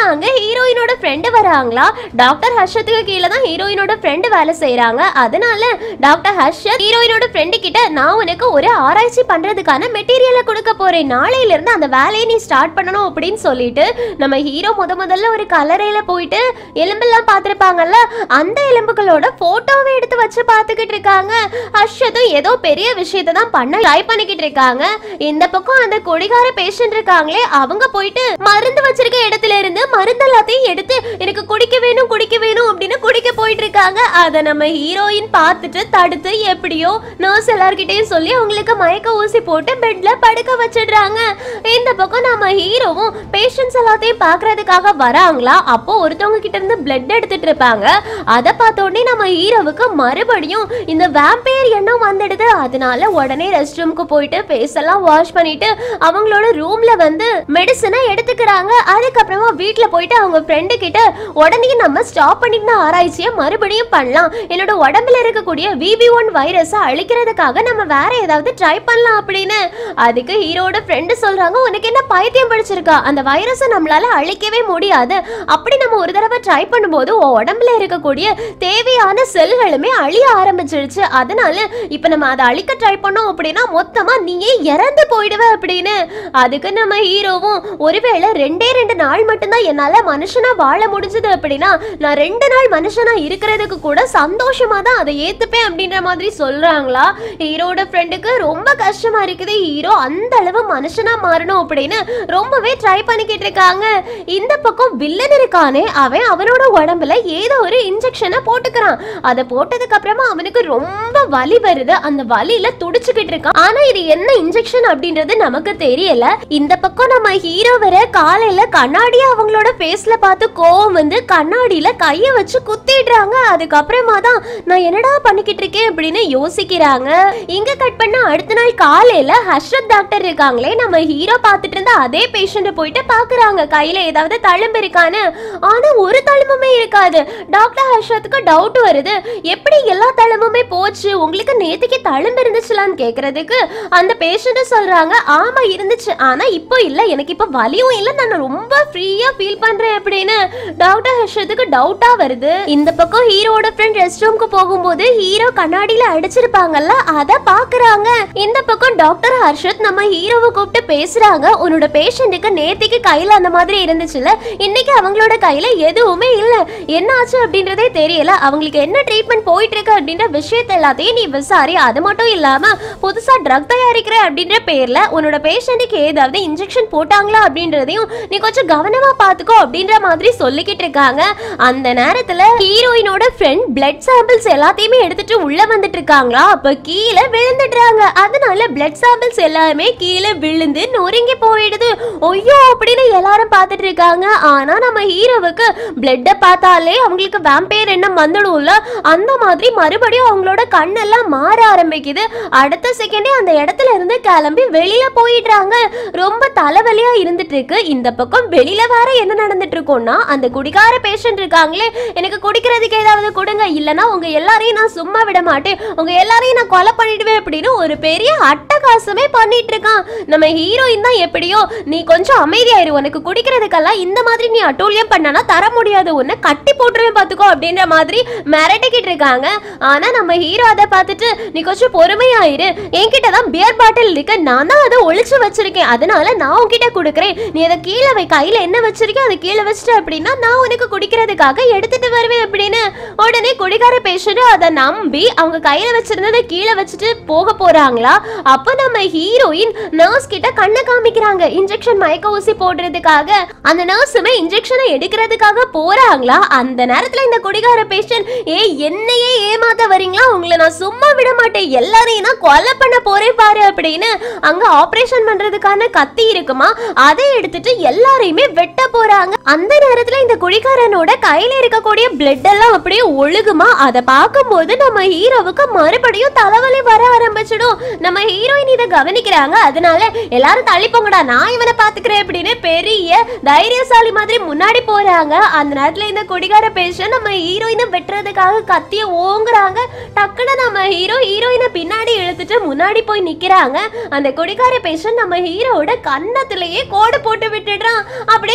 அங்க ஹீரோயினோட ஃப்ரெண்டு வராங்களா. டாக்டர் ஹர்ஷத்துக்கு கீழே தான் ஹீரோயினோட ஃப்ரெண்டு வேலை செய்யறாங்க. அதனால டாக்டர் ஹர்ஷத் ஹீரோயினோட ஃப்ரெண்டு கிட்ட நான் உனக்கு ஒரு ஆராய்ச்சி பண்றதுக்கான மெட்டீரியலை கொடுக்க போறேன், நாளையில இருந்து அந்த வேலையை நீ ஸ்டார்ட் பண்ணணும் அப்படின்னு சொல்லிட்டு நம்ம ஹீரோ முதல்ல ஒரு கல்லறையில போயிட்டு எலும்பெல்லாம் பார்த்திருப்பாங்கல்ல, அந்த எலும்புகளோட போட்டோவை எடுத்து வச்சு பார்த்துக்கிட்டு இருக்காங்க. ஹர்ஷத்தும் ஏதோ பெரிய விஷயத்தை தான் பண்ண ட்ரை பண்ணிக்கிட்டு இருக்காங்க. இந்த பக்கம் அந்த குடிகார பேஷண்ட் இருக்காங்களே, அவங்க போயிட்டு மருந்து வச்சிருக்க இடத்துல இருந்து மருந்து எல்லாத்தையும் எடுத்து எனக்கு குடிக்க வேணும் அப்படின்னு குடிக்க போயிட்டு இருக்காங்க. அத நம்ம ஹீரோயின் பார்த்துட்டு தடுத்து எப்படியோ நர்ஸ் எல்லார்கிட்டயும் சொல்லி அவங்களுக்கு மயக்க ஊசி போட்டு பெட்ல படுக்க வச்சிடுறாங்க. இந்த பக்கம் நம்ம ஹீரோவும் பேஷண்ட்ஸ் எல்லாத்தையும் பாக்குறதுக்காக வராங்களா. அப்போ ஒருத்தவங்க கிட்ட இருந்து பிளட் எடுத்துட்டு இருப்பாங்க. அதை பார்த்த உடனே நம்ம ஹீரோவுக்கு மறுபடியும் இந்த வேம்பயர் எண்ணம் வந்துடுது. அதனால உடனே ரெஸ்ட் ரூமுக்கு போயிட்டு ஃபேஸ் எல்லாம் வாஷ் பண்ணிட்டு அவங்களோட ரூம்ல வந்து மெடிசனை எடுத்துக்கிறாங்க. அதுக்கப்புறமா வீட்டுல போயிட்டு அவங்க ஃப்ரெண்டு கிட்ட உடனே நம்ம ஸ்டாப் பண்ணிட்டு ஆராய்ச்சியை மறுபடியும் பண்ணலாம், என்னோட உடம்புல இருக்கக்கூடிய VB1 வைரஸை அழிக்கிறதுக்காக நம்ம வேற ஏதாவது ட்ரை பண்ணலாம் அப்படின்னு. அதுக்கு ஹீரோட ஃப்ரெண்டு சொல்றாங்க, உனக்கு என்ன பைத்தியம் பிடிச்சிருக்கா, அந்த வைரஸை நம்மளால அழிக்கவே முடியாது, அப்படி நம்ம ஒரு தடவை ட்ரை பண்ணும்போது உடம்புல இருக்கக்கூடிய தேவையான செல்களுமே அழிய ஆரம்பிச்சிருச்சு, அதனால இப்ப நம்ம அதை அழிக்க ட்ரை பண்ணோம் அப்படின்னா மொத்தமா நீயே இறந்து போயிடுவ அப்படின்னு. அதுக்கு நம்ம ஹீரோவும் ஒருவேளை 2 நாள் மட்டும்தான் என்னால மனுஷனா வாழ முடிஞ்சது அப்படின்னா நான் 2 நாள் மனுஷனா இருக்கிறதுக்கு கூட சந்தோஷமா தான் அதை ஏத்துப்பேன் அப்படின்ற மாதிரி சொல்றாங்களா. ஹீரோட ஃப்ரெண்டுக்கு ரொம்ப கஷ்டமா இருக்குது. ஹீரோ அந்த அளவு மனுஷனா மாறணும் அப்படின்னு ரொம்பவே ட்ரை பண்ணிக்கிட்டு இருக்காங்க. இந்த பக்கம் வில்லன் இருக்கானே, அவனோட உடம்புல ஏதோ ஒரு இன்ஜெக்ஷனை போட்டுக்கிறான். அதை போட்டதுக்கு அப்புறமா அவனுக்கு ரொம்ப வலி வருது. அந்த வலியில துடிச்சுக்கிட்டு இருக்கான். ஆனா இது என்ன இன்ஜெக்ஷன் அப்படின்றது நமக்கு தெரியல. இந்த பக்கம் நம்ம ஹீரோ வர காலையில கண்ணாடியா அவங்களோட ஃபேஸ்ல பார்த்து கோவம் வந்து கண்ணாடியில கைய வச்சு குத்திடுறாங்க. அதுக்கப்புறமா தான் நான் என்னடா பண்ணிக்கிட்டு இருக்கேன் அப்படின்னு யோசிக்கிறாங்க. இங்க கட் பண்ண அடுத்த நாள் காலையில ஹர்ஷத் டாக்டர் இருக்காங்களே, நம்ம ஹீரோ பார்த்துட்டு இருந்த அதே பேஷண்ட போயிட்டு பாக்குறாங்க கையில ஏதாவது தழும்பு இருக்கான்னு. ஆனா ஒரு தழும்புமே இருக்காது. டாக்டர் ஹர்ஷத்துக்கு டவுட் வருது, எப்படி எல்லா தழும்புமே போச்சு, உங்களுக்கு நேத்துக்கு தழும்பு இருந்துச்சுலான்னு கேக்குறதுக்கு அந்த பேஷண்ட் சொல்றாங்க, ஆமா இருந்துச்சு, ஆனா இப்போ இல்ல, எனக்கு இப்போ வலியும் இல்ல, நான் ரொம்ப ஃப்ரீயா ஃபீல் பண்றேன் அப்படின்னு. டாக்டர் ஹர்ஷத்துக்கு டவுட்டா வருது. இந்த பக்கம் ஹீரோட ஃப்ரெண்ட் ரெஸ்ட் ரூமுக்கு போகும்போது ஹீரோ கண்ணாடியில அடிச்சிருப்பாங்கல்ல, அத பாக்குறாங்க. இந்த பக்கம் டாக்டர் ஹர்ஷத் நம்ம ஹீரோவை கூப்பிட்டு பேசுறாங்க, உன்னோட பேஷண்ட்டுக்கு நேத்திக்கு கையில அந்த மாதிரி இருந்துச்சுல, இன்னைக்கு அவங்களோட கையில எதுவுமே இல்ல, என்ன ஆச்சு அப்படின்றதே தெரியல, அவங்களுக்கு என்ன ட்ரீட்மெண்ட் போயிட்டு இருக்கு அப்படின்ற விஷயத்தை எல்லாத்தையும் நீ விசாரி, அது மட்டும் இல்லாம புதுசா ட்ரக் தயாரிக்கிற அப்படின்ற பேர்ல உன்னோட பேஷண்ட்டுக்கு ஏதாவது இன்ஜெக்ஷன் போட்டாங்களா அப்படின்றதையும் நீ கொஞ்சம் கவனமா பாத்துக்கோ அப்படின்ற மாதிரி சொல்லிக்கிட்டு இருக்காங்க. அந்த நேரத்துல ஹீரோயினோட ஃப்ரெண்ட் பிளட் சாம்பிள்ஸ் எல்லாத்தையுமே எடுத்துட்டு உள்ள வந்துட்டு இருக்காங்களா. அப்ப கீழே விழுந்துடுறாங்க. அதனால பிளட் சாம்பிள்ஸ் எல்லாமே கீழே விழுந்து நொறுங்கி போயிடுது. ஐயோ அப்படின்னு எல்லாரும் பார்த்துட்டு இருக்காங்க. ஆனா நம்ம ஹீரோவுக்கு பிளட்ட பார்த்தாலே அவங்களுக்கு வேம்பயர் எண்ணம் வந்துடும்ல, அந்த மாதிரி மறுபடியும் அவங்களோட கண்ணெல்லாம் மாற ஆரம்பிக்குது. அடுத்த செகண்டே அந்த இடத்துல இருந்து கிளம்பி வெளியில போயிடுறாங்க. ரொம்ப தலைவலியா இருந்துட்டு இருக்கு. இந்த பக்கம் வெளியில வேற என்ன நடந்துட்டு இருக்கோம்னா, அந்த குடிகார பேஷண்ட் இருக்காங்களே, எனக்கு குடிக்கிறதுக்கு ஏதாவது கொடுங்க, இல்லனா உங்க எல்லாரையும் நான் சும்மா விட மாட்டேன், உங்க எல்லாரையும் நான் கொலை பண்ணிடுவேன் அப்படின்னு ஒரு பெரிய அட்டகாசமே பண்ணிட்டு இருக்கான். நம்ம ஹீரோயின் தான் எப்படியோ நீ கொஞ்சம் அமைதியாயிரு, உனக்கு குடிக்கிறதுக்கெல்லாம் இந்த மாதிரி நீ அட்டூழியம் பண்ணனா தர முடியாது, உன்னை கட்டி போட்டுருவேன் பாத்துக்கோ அப்படின்ற மாதிரி மிரட்டிக்கிட்டு இருக்காங்க. ஆனா நம்ம ஹீரோ அதை பார்த்துட்டு நீ கொஞ்சம் பொறுமையாயிரு, என்கிட்ட தான் பியர் பாட்டில் இருக்கு, நான் தான் அதை ஒளிச்சு வச்சிருக்கேன், அதனால நான் உன்கிட்ட கொடுக்குறேன், நீ அதை கீழே வை, கையில என்ன வச்சிருக்கோ அதை கீழே வச்சுட்டு அப்படின்னா நான் உனக்கு குடிக்கிறதுக்காக எடுத்துட்டு வருவேன் அப்படின்னு. உடனே குடிகார பேஷண்ட் அதை நம்பி அவங்க கையில வச்சிருந்ததை கீழே வச்சுட்டு போக போறாங்களா. அப்ப நம்ம ஹீரோயின் நர்ஸ் கிட்ட கண்ணை காமிக்கிறாங்க இன்ஜெக்ஷன் மயக்க ஊசி போடுறதுக்காக. அந்த நர்ஸுமே இன்ஜெக்ஷனை எடுக்கிறதுக்காக போறாங்களா. அந்த நேரத்துல இந்த குடிகார பேஷண்ட் என்னையே ஏமாத்த வரீங்களா, உங்களை நான் சும்மா விட மாட்டேன், எல்லாரையும் நான் கொலை பண்ண போறேன் பாரு அப்படின்னு அங்க ஆபரேஷன் பண்றதுக்கான கத்தி இருக்குமா, அதை எடுத்துட்டு எல்லாரையுமே வெட்ட போறாங்க. அந்த நேரத்துல இந்த குடிகாரனோட கையில இருக்கக்கூடிய பிளட் எல்லாம் அப்படியே ஒழுகுமா. அதை பார்க்கும்போது நம்ம ஹீரோவுக்கு மறுபடியும் தலைவலி வர ஆரம்பிச்சிடும். நம்ம ஹீரோயின் இதை கவனிக்கிறாங்க. அதனால எல்லாரும் தள்ளி போங்கடா, நான் இவனை பாத்துக்கிறேன் அப்படின்னு பெரிய தைரியசாலி மாதிரி முன்னாடி போறாங்க. அந்த நேரத்துல இந்த குடிகார பேஷண்ட் நம்ம ஹீரோயினை வெட்டுறதுக்காக கத்திய ஓங்குறாங்க. டக்குன்னு நம்ம ஹீரோயினை பின்னாடி இழுத்துட்டு முன்னாடி போய் நிக்கிறாங்க. அந்த குடிகார பேஷண்ட் நம்ம ஹீரோட கன்னத்திலேயே கோடு போட்டு விட்டுடுறான். அப்படியே கீழே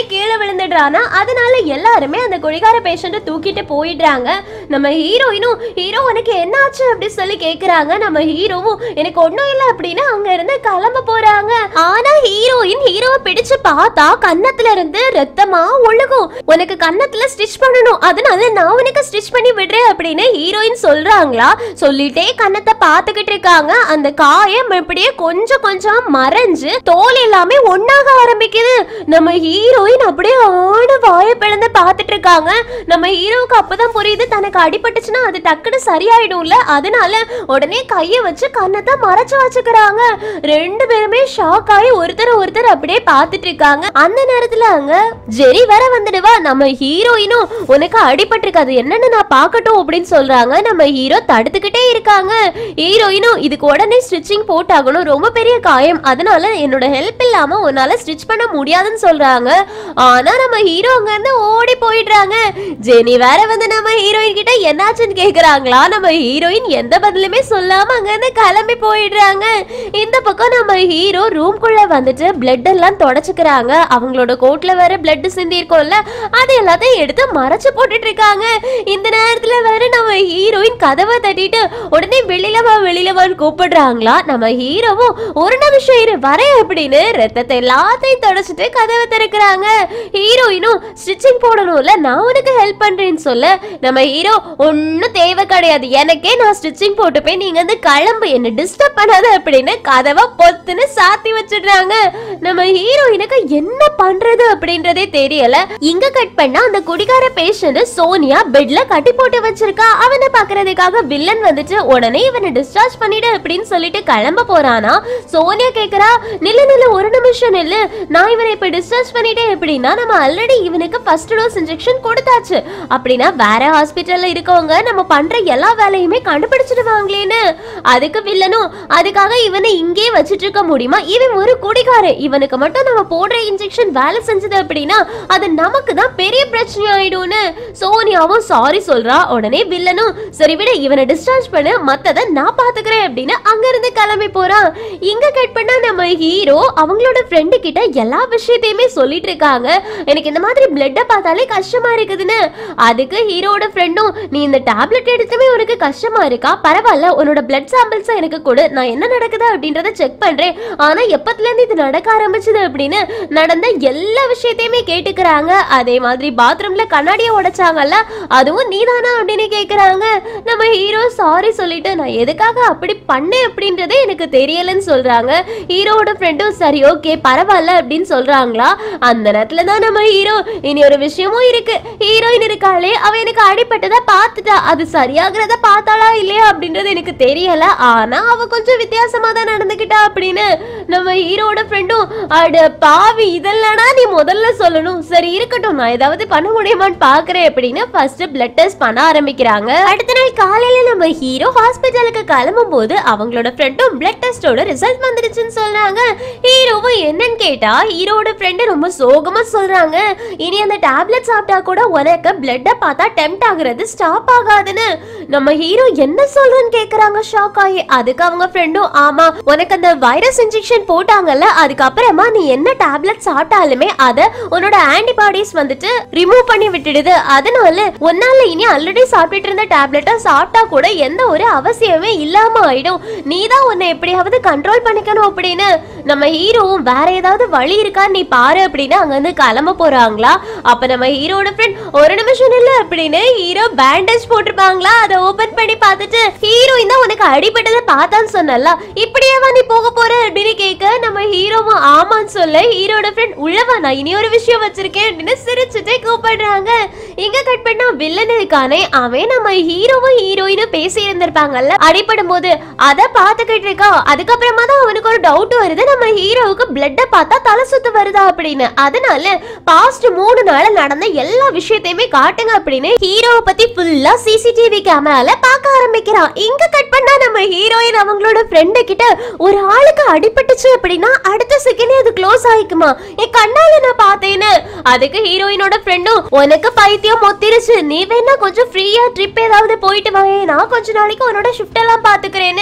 விழுந்துடுறானா. அதனால எல்லாருமே அந்த குடிகார பேஷண்ட தூக்கிட்டு போயிடுறாங்க. நம்ம ஹீரோயினும் ஹீரோ உனக்கு என்னாச்சு அப்படி சொல்லி கேக்குறாங்க. நம்ம ஹீரோவும் எனக்கு ஒண்ணும் இல்ல அப்படின்னு அங்க இருந்து கிளம்ப போறாங்க. ஆனா ஹீரோயின் ஹீரோவை பிடிச்சு பார்த்தா கன்னத்துல இருந்து ரத்தமா ஒழுகும். உனக்கு கன்னத்துல ஸ்டிச் பண்ணணும், அதனால நான் உனக்கு ஸ்டிச் பண்ணி விடுறேன் அப்படின்னு ஹீரோயின் சொல்றாங்களா. சொல்லிட்டே கன்னத்தை பாத்துக்கிட்டு இருக்காங்க. அந்த காயம் அப்படியே கொஞ்சம் கொஞ்சம் மறைஞ்சு தோல் எல்லாமே ஒன்னாக ஆரம்பிக்குது. நம்ம ஹீரோயின் அப்படியே ஆன வாய பிளந்து பாத்துட்டு இருக்காங்க. நம்ம ஹீரோவுக்கு அப்பதான் புரியுது தனக்கு அடிபட்டுச்சுன்னா அது டக்குன்னு சரியாயிடும்ல. அதனால உடனே கைய வச்சு கன்னத்தை மறைச்சு வச்சுக்கிறாங்க. ரெண்டு பேருமே ஷாக் ஆகி ஒருத்தர் அப்படியே பாத்துட்டு இருக்காங்க. அந்த நேரத்துல அங்க ஜெரி வேற வந்துடுவா. நம்ம ஹீரோயினும் உனக்கு அடிபட்டிருக்காது என்னன்னு நான் பாக்கட்டும் அப்படின்னு சொல்றாங்க. நம்ம ஹீரோ தடுத்துக்கிட்டே இருக்காங்க. ஹீரோயினும் இதுக்கு உடனே ஸ்டிச்சிங் போட்டாகணும், ரொம்ப பெரிய காயம், அதனால என்னோட ஹெல்ப் இல்லாம உன்னால ஸ்டிச் பண்ண முடியாதுன்னு சொல்றாங்க. ஆனா நம்ம ஹீரோ அங்க இருந்து ஓடி போயிடுறாங்க. ஜெனி வேற வந்து நம்ம ஹீரோயின் கிட்ட என்னாச்சுன்னு கேக்குறாங்களா. நம்ம ஹீரோயின் எந்த பதிலுமே சொல்லாம அங்க இருந்து கிளம்பி போயிடுறாங்க. இந்த பக்கம் நம்ம ஹீரோ ரூம்குள்ள வந்துட்டு பிளட் எல்லாம் தொடச்சுக்கிறாங்க. அவங்களோட கோட்ல வேற பிளட் சிந்தி இருக்கும்ல, அது எல்லாத்தையும் எடுத்து மறைச்சு போட்டுட்டு இருக்காங்க. இந்த நேரத்துல வேற நம்ம ஹீரோயின் கதவை தட்டிட்டு உடனே வெளியிலவான்னு கூப்பிடுறாங்களா. நம்ம ஹீரோவும் ஒரு நிமிஷம் இரு வரேன் அப்படின்னு ரத்தத்தை எல்லாத்தையும் தொடச்சிட்டு கதவை திறக்கிறாங்க. ஹீரோயினும் ஸ்டிச்சிங் போடணும்ல, நான் உனக்கு ஹெல்ப் பண்றேன்னு சொல்ல நம்ம ஹீரோ ஒன்னும் தேவை கிடையாது, எனக்கே நான் ஸ்டிச்சிங் போட்டுப்பேன், நீங்க வந்து கிளம்பு, என்ன டிஸ்டர்ப் பண்ணாத அப்படின்னு கதவை பொத்துன்னு சாத்தி வச்சிடுறாங்க. நம்ம ஹீரோயினுக்கு என்ன பண்றது அப்படின்றதே தெரியல. இங்க கட் பண்ணா அந்த குடிகார பேஷண்ட் சோனியா பெட்ல கட்டி போட்டு வச்சிருக்கா. அவனை பாக்குறதுக்காக வில்லன் வந்துட்டு உடனே இவனை டிஸ்சார்ஜ் பண்ணிடு அப்படின்னு சொல்லிட்டு கிளம்ப போறானா. சோனியா கேக்குறா நில்லு ஒரு நிமிஷம் நில்லு, நான் இவனை இப்ப டிஸ்சார்ஜ் பண்ணிட்டேன் அப்படின்னா நம்ம ஆல்ரெடி இவனுக்கு ஃபர்ஸ்ட் டோஸ் இன்ஜெக்ஷன் கொடுத்தாச்சு, அப்படின்னா வேற ஹாஸ்பிட்டல்ல இருக்கவங்க நம்ம பண்ற எல்லா வேலையுமே கண்டுபிடிச்சிடுவாங்களேன்னு. அதுக்கு வில்லனும் அதுக்காக இவனை இங்கே வச்சிட்டு இருக்க முடியுமா, இவன் ஒரு குடிகாரன், இவனுக்கு மட்டும் நம்ம போடுற இன்ஜெக்ஷன் வேலை செஞ்சது அப்படின்னா அது நமக்கு தான் பெரிய பிரச்சனை ஆயிடும்னு சோனியாவும் சாரி சொல்றா. உடனே வில்லனும் சரி விட இவனை டிஸ்சார்ஜ் பண்ணு, மத்தத நான் பாத்துக்கிறேன் அப்படின்னு அங்க இருந்து கிளம்பி போறான். இங்க கட் பண்ணா நம்ம ஹீரோ அவங்களோட ஃப்ரெண்டு கிட்ட எல்லா விஷயத்தையுமே சொல்லிட்டு இருக்காங்க. எனக்கு இந்த மாதிரி பிளட்ட பார்த்தாலே கஷ்டமா இருக்குதுன்னு. அதுக்கு ஹீரோட ஃப்ரெண்டும் நீ இந்த டேப்லெட் எடுத்துமே உனக்கு கஷ்டமா இருக்கா, பரவாயில்ல உன்னோட பிளட் சாம்பிள்ஸ் எனக்கு கொடு, நான் என்ன நடக்குது அப்படின்றத செக் பண்றேன், ஆனா எப்பத்துல இருந்து இது நடக்க ஆரம்பிச்சது அப்படின்னு நடந்த எல்லா விஷயத்தையுமே கேட்டுக்கிறாங்க. அதே மாதிரி பாத்ரூம்ல கண்ணாடியை உடைச்சாங்கல்ல அதுவும் நீதானா அப்படின்னு கேக்குறாங்க. நம்ம ஹீரோ சாரி சொல்லிட்டு நான் எதுக்காக அப்படி பண்ணேன் அப்படின்றதே எனக்கு தெரியலன்னு சொல்றாங்க. ஹீரோட ஃப்ரெண்டும் சரி ஓகே பரவாயில்ல அப்படின்னு சொல்றாங்களா. அந்த நேரத்துல தான் நம்ம ஹீரோ இனி ஒரு விஷயமும் இருக்கு, ஹீரோயின் இருக்காளே அவ எனக்கு அடிபட்டதை பார்த்துட்டா, அது சரியாகிறத பார்த்தாளா இல்லையா அப்படின்றது எனக்கு தெரியல, ஆனா அவ கொஞ்சம் வித்தியாசமா தான் நடந்துக்கிட்டா அப்படின்னு நம்ம ஹீரோட ஃப்ரெண்டும் அட பாவி இதெல்லாம்டா நீ முதல்ல சொல்லணும், சரி இருக்கட்டும் நான் ஏதாவது பண்ண முடியுமான்னு பாக்குறேன் அப்படின்னு ஃபர்ஸ்ட் பிளட் டெஸ்ட் பண்ண ஆரம்பிக்கிறாங்க. அடுத்த நாள் காலையில நம்ம ஹீரோ ஹாஸ்பிட்டலுக்கு கிளம்பும் போது அவங்களோட ஃப்ரெண்டும் பிளட் டெஸ்டோட ரிசல்ட் வந்துருச்சுன்னு சொல்றாங்க. ஹீரோவும் என்னன்னு கேட்டா ஹீரோட ஃப்ரெண்டு ரொம்ப சோகமா சொல்றாங்க இனி அந்த டேப்லெட் சாப்பிட்டா கூட உனக்கு பிளட்ட பார்த்தா டெம்ப்ட் ஆகுறது ஸ்டாப் ஆகாதுன்னு. நம்ம ஹீரோ என்ன சொல்றன்னு கேக்குறாங்க ஷாக் ஆகி. அதுக்கு அவங்க ஃப்ரெண்டும் ஆமா உனக்கு அந்த வைரஸ் இன்ஜெக்ஷன் போட்டாங்கல்ல அதுக்கப்புறமா நீ என்ன டேப்லெட் சாப்பிட்டாலுமே அத உன்னோட ஆன்டிபாடிஸ் வந்துட்டு ரிமூவ் பண்ணி விட்டுடுது, அதனால உன்னால இனி ஆல்ரெடி சாப்பிட்டு இருந்த டேப்லெட்டை சாப்பிட்டா கூட எந்த ஒரு அவசியமே இல்லாம ஆயிடும், நீதான் உன்னை எப்படியாவது கண்ட்ரோல் பண்ணிக்கணும் அப்படின்னு. நம்ம ஹீரோவும் வேற ஏதாவது வழி இருக்கா நீ பாரு அப்படின்னு அங்க இருந்து கிளம்ப போறாங்களா. அப்ப நம்ம ஹீரோட ஃப்ரெண்ட் ஒரு நிமிஷம் இல்ல அப்படின்னு ஹீரோ பேண்டேஜ் போட்டிருப்பாங்களா, அதை ஓபன் பண்ணி பார்த்துட்டு ஹீரோயின் தான் உனக்கு அடிபட்டதை பார்த்தான்னு சொன்னல, இப்படியேவா நீ போக போற அப்படின்னு கேட்க நம்ம ஹீரோவும் ஆமான்னு சொல்ல ஹீரோட ஃப்ரெண்ட் உழவா நான் இனி ஒரு விஷயம் வச்சிருக்கேன் அப்படின்னு சிரிச்சுட்டே கூப்பிடுறாங்க. இங்க கட் பண்ணா வில்லன் இருக்கானே அவன் நம்ம ஹீரோவும் ஹீரோயினும் பேசி இருந்திருப்பாங்கல்ல அடிபடும் போது அதை பார்த்துக்கிட்டு இருக்கான். அதுக்கப்புறமா தான் அவனுக்கு ஒரு டவுட் வருது நம்ம ஹீரோவுக்கு பிளட்ட பார்த்தா தலை சுத்து வருதா அப்படின்னு. அதனால பாஸ்ட் 3 நாள் நடந்த எல்லா விஷயத்தையுமே காட்டுங்க அப்படின்னு ஹீரோவை பத்தி ஃபுல்லா சிசிடிவி கேமரால பார்க்க ஆரம்பிக்கிறான். இங்க கட் பண்ணா நம்ம ஹீரோயின் அவங்களோட ஃப்ரெண்டு கிட்ட ஒரு ஆளுக்கு அடிபட்டுச்சு அப்படின்னா அடுத்த செகண்டே அது க்ளோஸ் ஆயிக்குமா, என் கண்ணால நான் பார்த்தேன்னு. அதுக்கு ஹீரோயினோட ஃப்ரெண்டும் உனக்கு பைத்தியம் மொத்திருச்சு, நீ வேணா கொஞ்சம் ஃப்ரீயா ட்ரிப் ஏதாவது போயிட்டு வாங்க, நான் கொஞ்ச நாளைக்கு உன்னோட ஷிஃப்ட் எல்லாம் பாத்துக்கிறேன்னு.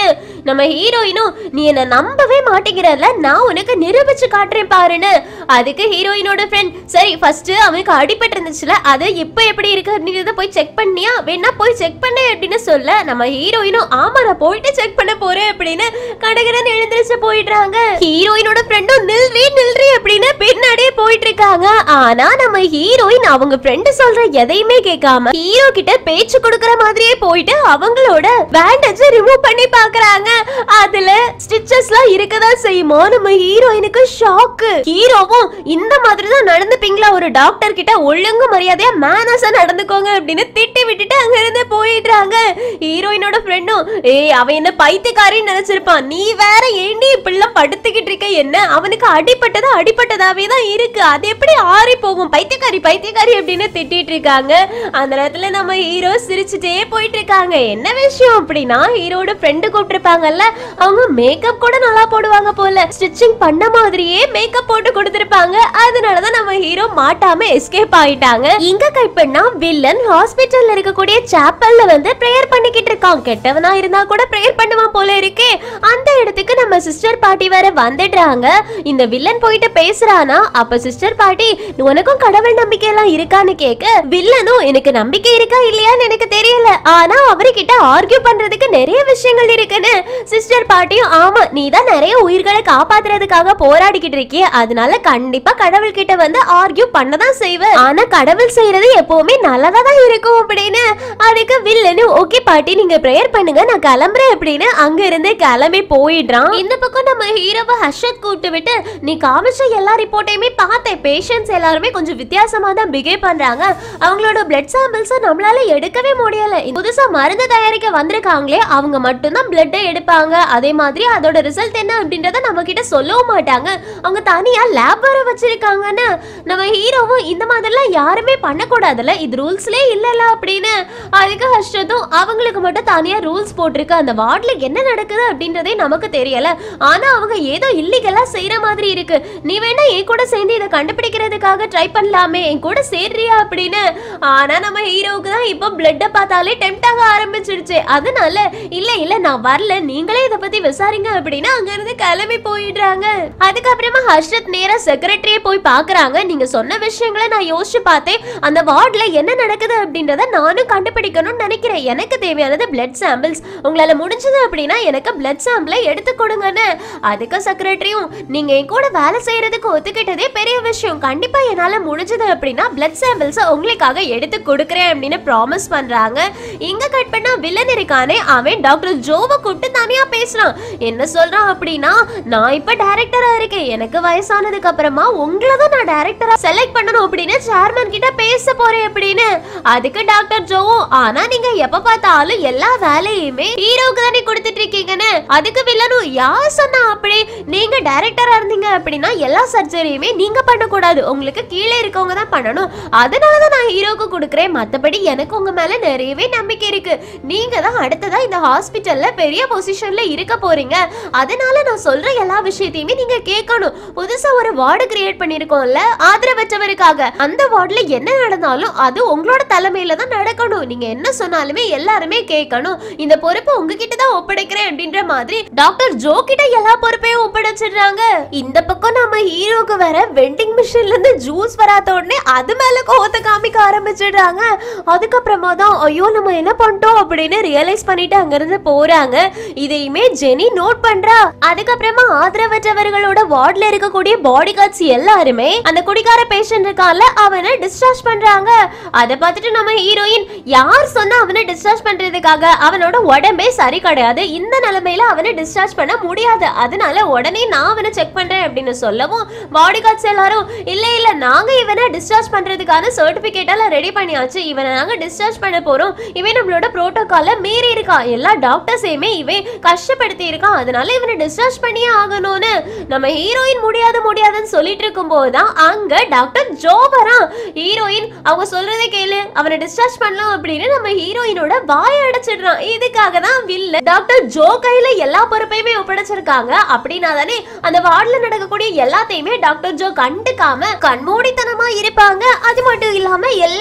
நம்ம ஹீரோயினும் நீ என்ன நம்பவே மாட்டேங்கிறல, நான் உனக்கு நிரூபிச்சு காட்டுறேன் பாருன்னு. அதுக்கு ஹீரோயினோட ஃப்ரெண்ட் சரி ஃபர்ஸ்ட் அவனுக்கு அடிபட்டு இருந்துச்சுல அது இப்ப எப்படி இருக்கு அப்படின்றத போய் செக் பண்ணியா, வேணா போய் செக் பண்ண அப்படின்னு சொல்ல நம்ம ஹீரோயினும் ஆமா நான் போயிட்டு செக் பண்ண போறேன் அப்படின்னு கடகடன்னு எழுந்திருச்சு போயிடுறாங்க. ஹீரோயினோட ஃப்ரெண்டும் நில்றி அப்படின்னு பின்னாடியே போயிட்டு இருக்காங்க. ஆனா நம்ம ஹீரோயின் அவங்க ஃப்ரெண்ட் சொல்ற எதையுமே கேட்காம ஹீரோ கிட்ட பேச்சு கொடுக்கற மாதிரியே போயிட்டு அவங்களோட பேண்டேஜ் ரிமூவ் பண்ணி பாக்குறாங்க. அதுல ஸ்டிச்சஸ்லாம் இருக்கதா செய்யுமா. நம்ம ஹீரோயினுக்கு ஷாக். ஹீரோவும் இந்த மாதிரி தான் நடந்துப்பீங்களா ஒரு டாக்டர் கிட்ட, ஒழுங்கு மரியாதையா மேனஸா நடந்துக்கோங்க அப்படின்னு திட்டி விட்டுட்டு அங்க இருந்து போயிடுறாங்க. ஹீரோயினோட ஃப்ரெண்டும் ஏய் அவன் என்ன பைத்தியக்காரின்னு நினைச்சிருப்பான், நீ வேற ஏண்டி இப்படிலாம் படுத்துக்கிட்டு இருக்க, என்ன அவனுக்கு அடிப்பட்டதாவே தான் இருக்கு, அது எப்படி ஆறி போகும், பைத்தியக்காரி அப்படின்னு திட்டிட்டு இருக்காங்க. அந்த நேரத்துல நம்ம ஹீரோ சிரிச்சுட்டே போயிட்டு இருக்காங்க. என்ன விஷயம் அப்படின்னா ஹீரோட ஃப்ரெண்டு கூப்பிட்டுருப்பாங்கல்ல, அவங்க மேக்கப் கூட நல்லா போடுவாங்க போல, ஸ்டிச்சிங் பண்ண மாதிரியே மேக்கப் போட்டு கொடுத்திருப்பாங்க. அதனாலதான் நம்ம ஹீரோ மாட்டாம எஸ்கேப் ஆயிட்டாங்க. இங்க கட் பண்ணா வில்லன் ஹாஸ்பிட்டல்ல இருக்கக்கூடிய சாப்பல்ல வந்து பிரேயர் பண்ணிக்கிட்டு இருக்கான். கெட்டவனா இருந்தா கூட பிரேயர் பண்ணுவான் போல இருக்கே. அந்த இடத்துக்கு நம்ம சிஸ்டர் பாட்டி வர வந்துடுறாங்க. இந்த வில்லன் போயிட்டு பேசுறானா, அப்ப சிஸ்டர் பாட்டி உனக்கும் கடவுள் நம்பிக்கை எல்லாம் இருக்கான்னு கேட்க வில்லனும் எனக்கு நம்பிக்கை இருக்கா இல்லையான்னு எனக்கு தெரியல, ஆனா அவர்கிட்ட ஆர்கியூ பண்றதுக்கு நிறைய விஷயங்கள் இருக்குன்னு சிஸ்டர் பாட்டியும் ஆமா நீ தான் நிறைய உயிர்களை காப்பாத்துறதுக்காக போராடிக்கிட்டு இருக்கிய, அதனால கண்டிப்பா கடவுள் கிட்ட வந்து ஆர்கியூ பண்ணதான் செய்வ, ஆனா கடவுள் செய்யறது எப்பவுமே நல்லதா தான் இருக்கும் அப்படின்னு. அதுக்கு வில்லனும் ஓகே பாட்டி நீங்க பிரேயர் பண்ணுங்க நான் கிளம்புறேன் அப்படின்னு அங்க இருந்து கிளம்பி போயிடுறான். இந்த பக்கம் நம்ம ஹீரோவை ஹர்ஷத் கூப்பிட்டு விட்டு நீ காமிச்ச எல்லா ரிப்போர்ட்டையுமே பார்த்தேன், பேஷண்ட்ஸ் எல்லாருமே கொஞ்சம் வித்தியாசமா தான் பிஹேவ் பண்றாங்க, அவங்களோட பிளட் சாம்பிள்ஸ் நம்மளால எடுக்கவே முடியல, புதுசா மருந்து தயாரிக்க வந்திருக்காங்களே அவங்க மட்டும் தான் பிளட் எடுப்பாங்க, அதே மாதிரி அதோட ரிசல்ட் என்ன அப்படின்றத நம்ம கிட்ட சொல்லவும் மாட்டாங்க, அவங்க தனியா லேப் வர வச்சிருக்காங்கன்னு. நம்ம ஹீரோவும் இந்த மாதிரிலாம் யாருமே பண்ணக்கூடாதுல, இது ரூல்ஸ்லே இல்லல அப்படின்னு. அதுக்கு ஹர்ஷத்தும் அவங்களுக்கு மட்டும் தனியா ரூல்ஸ் போட்டிருக்கு, அந்த வார்ட்ல என்ன நடக்குது அப்படின்றதே நமக்கு தெரியல, ஆனா அவங்க ஏதோ இல்லீகலா செய்யற மாதிரி இருக்கு, நீ வேணா என் கூட சேர்ந்து இதை கண்டுபிடிக்கிறதுக்காக ட்ரை பண்ணலாமே, என் கூட சேர்றியா அப்படின்னு. ஆனா நம்ம ஹீரோவுக்கு தான் இப்போ பிளட்ட பார்த்தாலே டெம்ட் ஆக ஆரம்பிச்சிருச்சு. அதனால இல்ல நான் வரல, நீங்களே இத பத்தி விசாரிங்க அப்படின்னு அங்க இருந்து கிளம்பி போயிடுறாங்க. அதுக்கப்புறமா ஹர்ஷத் நேரா செக்ரட்டரியை போய் பாக்குறாங்க. நீங்க சொன்ன விஷயங்களை நான் யோசிச்சு பார்த்தேன், அந்த வார்ட்ல என்ன நடக்குது அப்படின்றத நானும் கண்டுபிடிக்கணும்னு நினைக்கிறேன், எனக்கு தேவையானது பிளட் சாம்பிள்ஸ், உங்களால முடிஞ்சது அப்படின்னா எனக்கு பிளட் சாம்பிளை எடுத்து கொடுங்கன்னு. அதுக்கு செக்ரட்டரியும் நீங்க என் கூட வேலை செய்யறதுக்கு ஒத்துக்கிட்டதே பெரிய விஷயம், கண்டிப்பா என்னால முடிஞ்சது அப்படின்னா பிளட் சாம்பிள்ஸ் உங்களுக்காக எடுத்து கொடுக்கறேன் அப்படின்னு ப்ராமிஸ் பண்றாங்க. இங்க கட் பண்ணா வில்லன் இருக்கானே அவன் டாக்டர் ஜோவை கூப்பிட்டு தனியா பேசுறான். என்ன சொல்றான் அப்படின்னா நான் இப்ப டைரக்டரா இருக்கேன், எனக்கு வயசானதுக்கு அப்புறமா உங்களை தான் நான் டைரக்டரா செலக்ட் பண்ணணும் அப்படின்னு சேர்மன் கிட்ட பேச போறேன் அப்படின்னு. அதுக்கு டாக்டர் ஜோவும் ஆனா நீங்க எப்ப பார்த்தாலும் எல்லா வேலையுமே ஹீரோக்கு தானே கொடுத்துட்டு இருக்கீங்கன்னு. அதுக்கு வில்லனும் யார் சொன்னா அப்படி, நீங்க டைரக்டரா இருந்தீங்க அப்படின்னா எல்லா சர்ஜரியுமே நீங்க பண்ணக்கூடாது, உங்களுக்கு கீழே இருக்கவங்க தான் பண்ணணும், அதனாலதான் நான் ஹீரோக்கு கொடுக்குறேன், மத்தபடி எனக்கு உங்க மேல நிறையவே நம்பிக்கை இருக்கு, நீங்க தான் அடுத்ததா இந்த ஹாஸ்பிட்டல்ல பெரிய பொசிஷன்ல இருக்க போறீங்க, அதனால நான் சொல்ற எல்லா விஷயத்தையுமே நீங்க கேட்கணும், புதுசா ஒரு வார்டு கிரியேட் பண்ணிருக்கோம்ல ஆதரவற்றவருக்காக, அந்த வார்டுல என்ன நடந்தாலும் அது உங்களோட தலைமையில தான் நடக்கணும், நீங்க என்ன சொன்னாலுமே எல்லாருமே கேட்கணும், இந்த பொறுப்பு உங்ககிட்ட தான் ஒப்படைக்கிறேன் அப்படின்ற மாதிரி டாக்டர் ஜோ கிட்ட எல்லா பொறுப்பையும் ஒப்படைச்சிடுறாங்க. இந்த பக்கம் நம்ம ஹீரோக்கு வேற வெண்டிங் மிஷின்ல இருந்து ஜூஸ் வராத உடனே அது மேல கோவத்தை காமிக்க ஆரம்பிச்சிடுறாங்க. அதுக்கப்புறமா தான் ஐயோ நம்ம என்ன பண்ணிட்டோம் அப்படின்னு ரியலைஸ் பண்ணிட்டு அங்க இருந்து போறாங்க. இதையுமே ஜெனி நோட் பண்றா. அதுக்கப்புறமா ஆதரவற்றவர்களோட வார்ட்ல இருக்கக்கூடிய பாடி கார்ட்ஸ் எல்லாருமே அந்த குடிகார பேஷண்ட் இருக்கான்ல அவனை டிஸ்சார்ஜ் பண்றாங்க. அதை பார்த்துட்டு நம்ம ஹீரோயின் யார் சொன்னா அவனை டிஸ்சார்ஜ் பண்றதுக்காக, அவனோட உடம்பே சரி கிடையாது, இந்த நிலைமையில அவனை டிஸ்சார்ஜ் பண்ண முடியாது, அதனால உடனே நான் அவனை செக் பண்றேன் அப்படின்னு சொல்லவும் பாடி கார்ட்ஸ் எல்லாரும் இல்ல நாங்க இவனை டிஸ்சார்ஜ் பண்றதுக்கான சர்டிபிகேட் எல்லாம் ரெடி பண்ணியாச்சு, இவனை நாங்க டிஸ்சார்ஜ் பண்ண போறோம், இவன் நம்மளோட புரோட்டோகால மீறி இருக்கான், எல்லா டாக்டர்ஸையுமே இவன் கஷ்டப்படுத்தி இருக்கான், அதனால இவனை டிஸ்சார்ஜ் பண்ணியே ஆகணும்னு நம்ம ஹீரோயின் முடியாதுன்னு சொல்லிட்டு இருக்கும் போதுதான் அங்க டாக்டர் ஜோ வரான். ஹீரோயின் அவங்க சொல்றதே கேளு, அவனை டிஸ்சார்ஜ் பண்ணலாம் அப்படின்னு நம்ம ஹீரோயினோட வாயை அடைச்சிடுறான். இதுக்காக தான் வில்ல டாக்டர் ஜோ கையில எல்லா பொறுப்பையுமே ஒப்படைச்சிருக்காங்க. அப்படின்னா தானே அந்த வார்டுல நடக்கக்கூடிய எல்லாத்தையுமே டாக்டர் ஜோ கண்டுக்காம கண்மூடித்தனமா இருப்பாங்க. அது மட்டும் இல்லாம எல்லா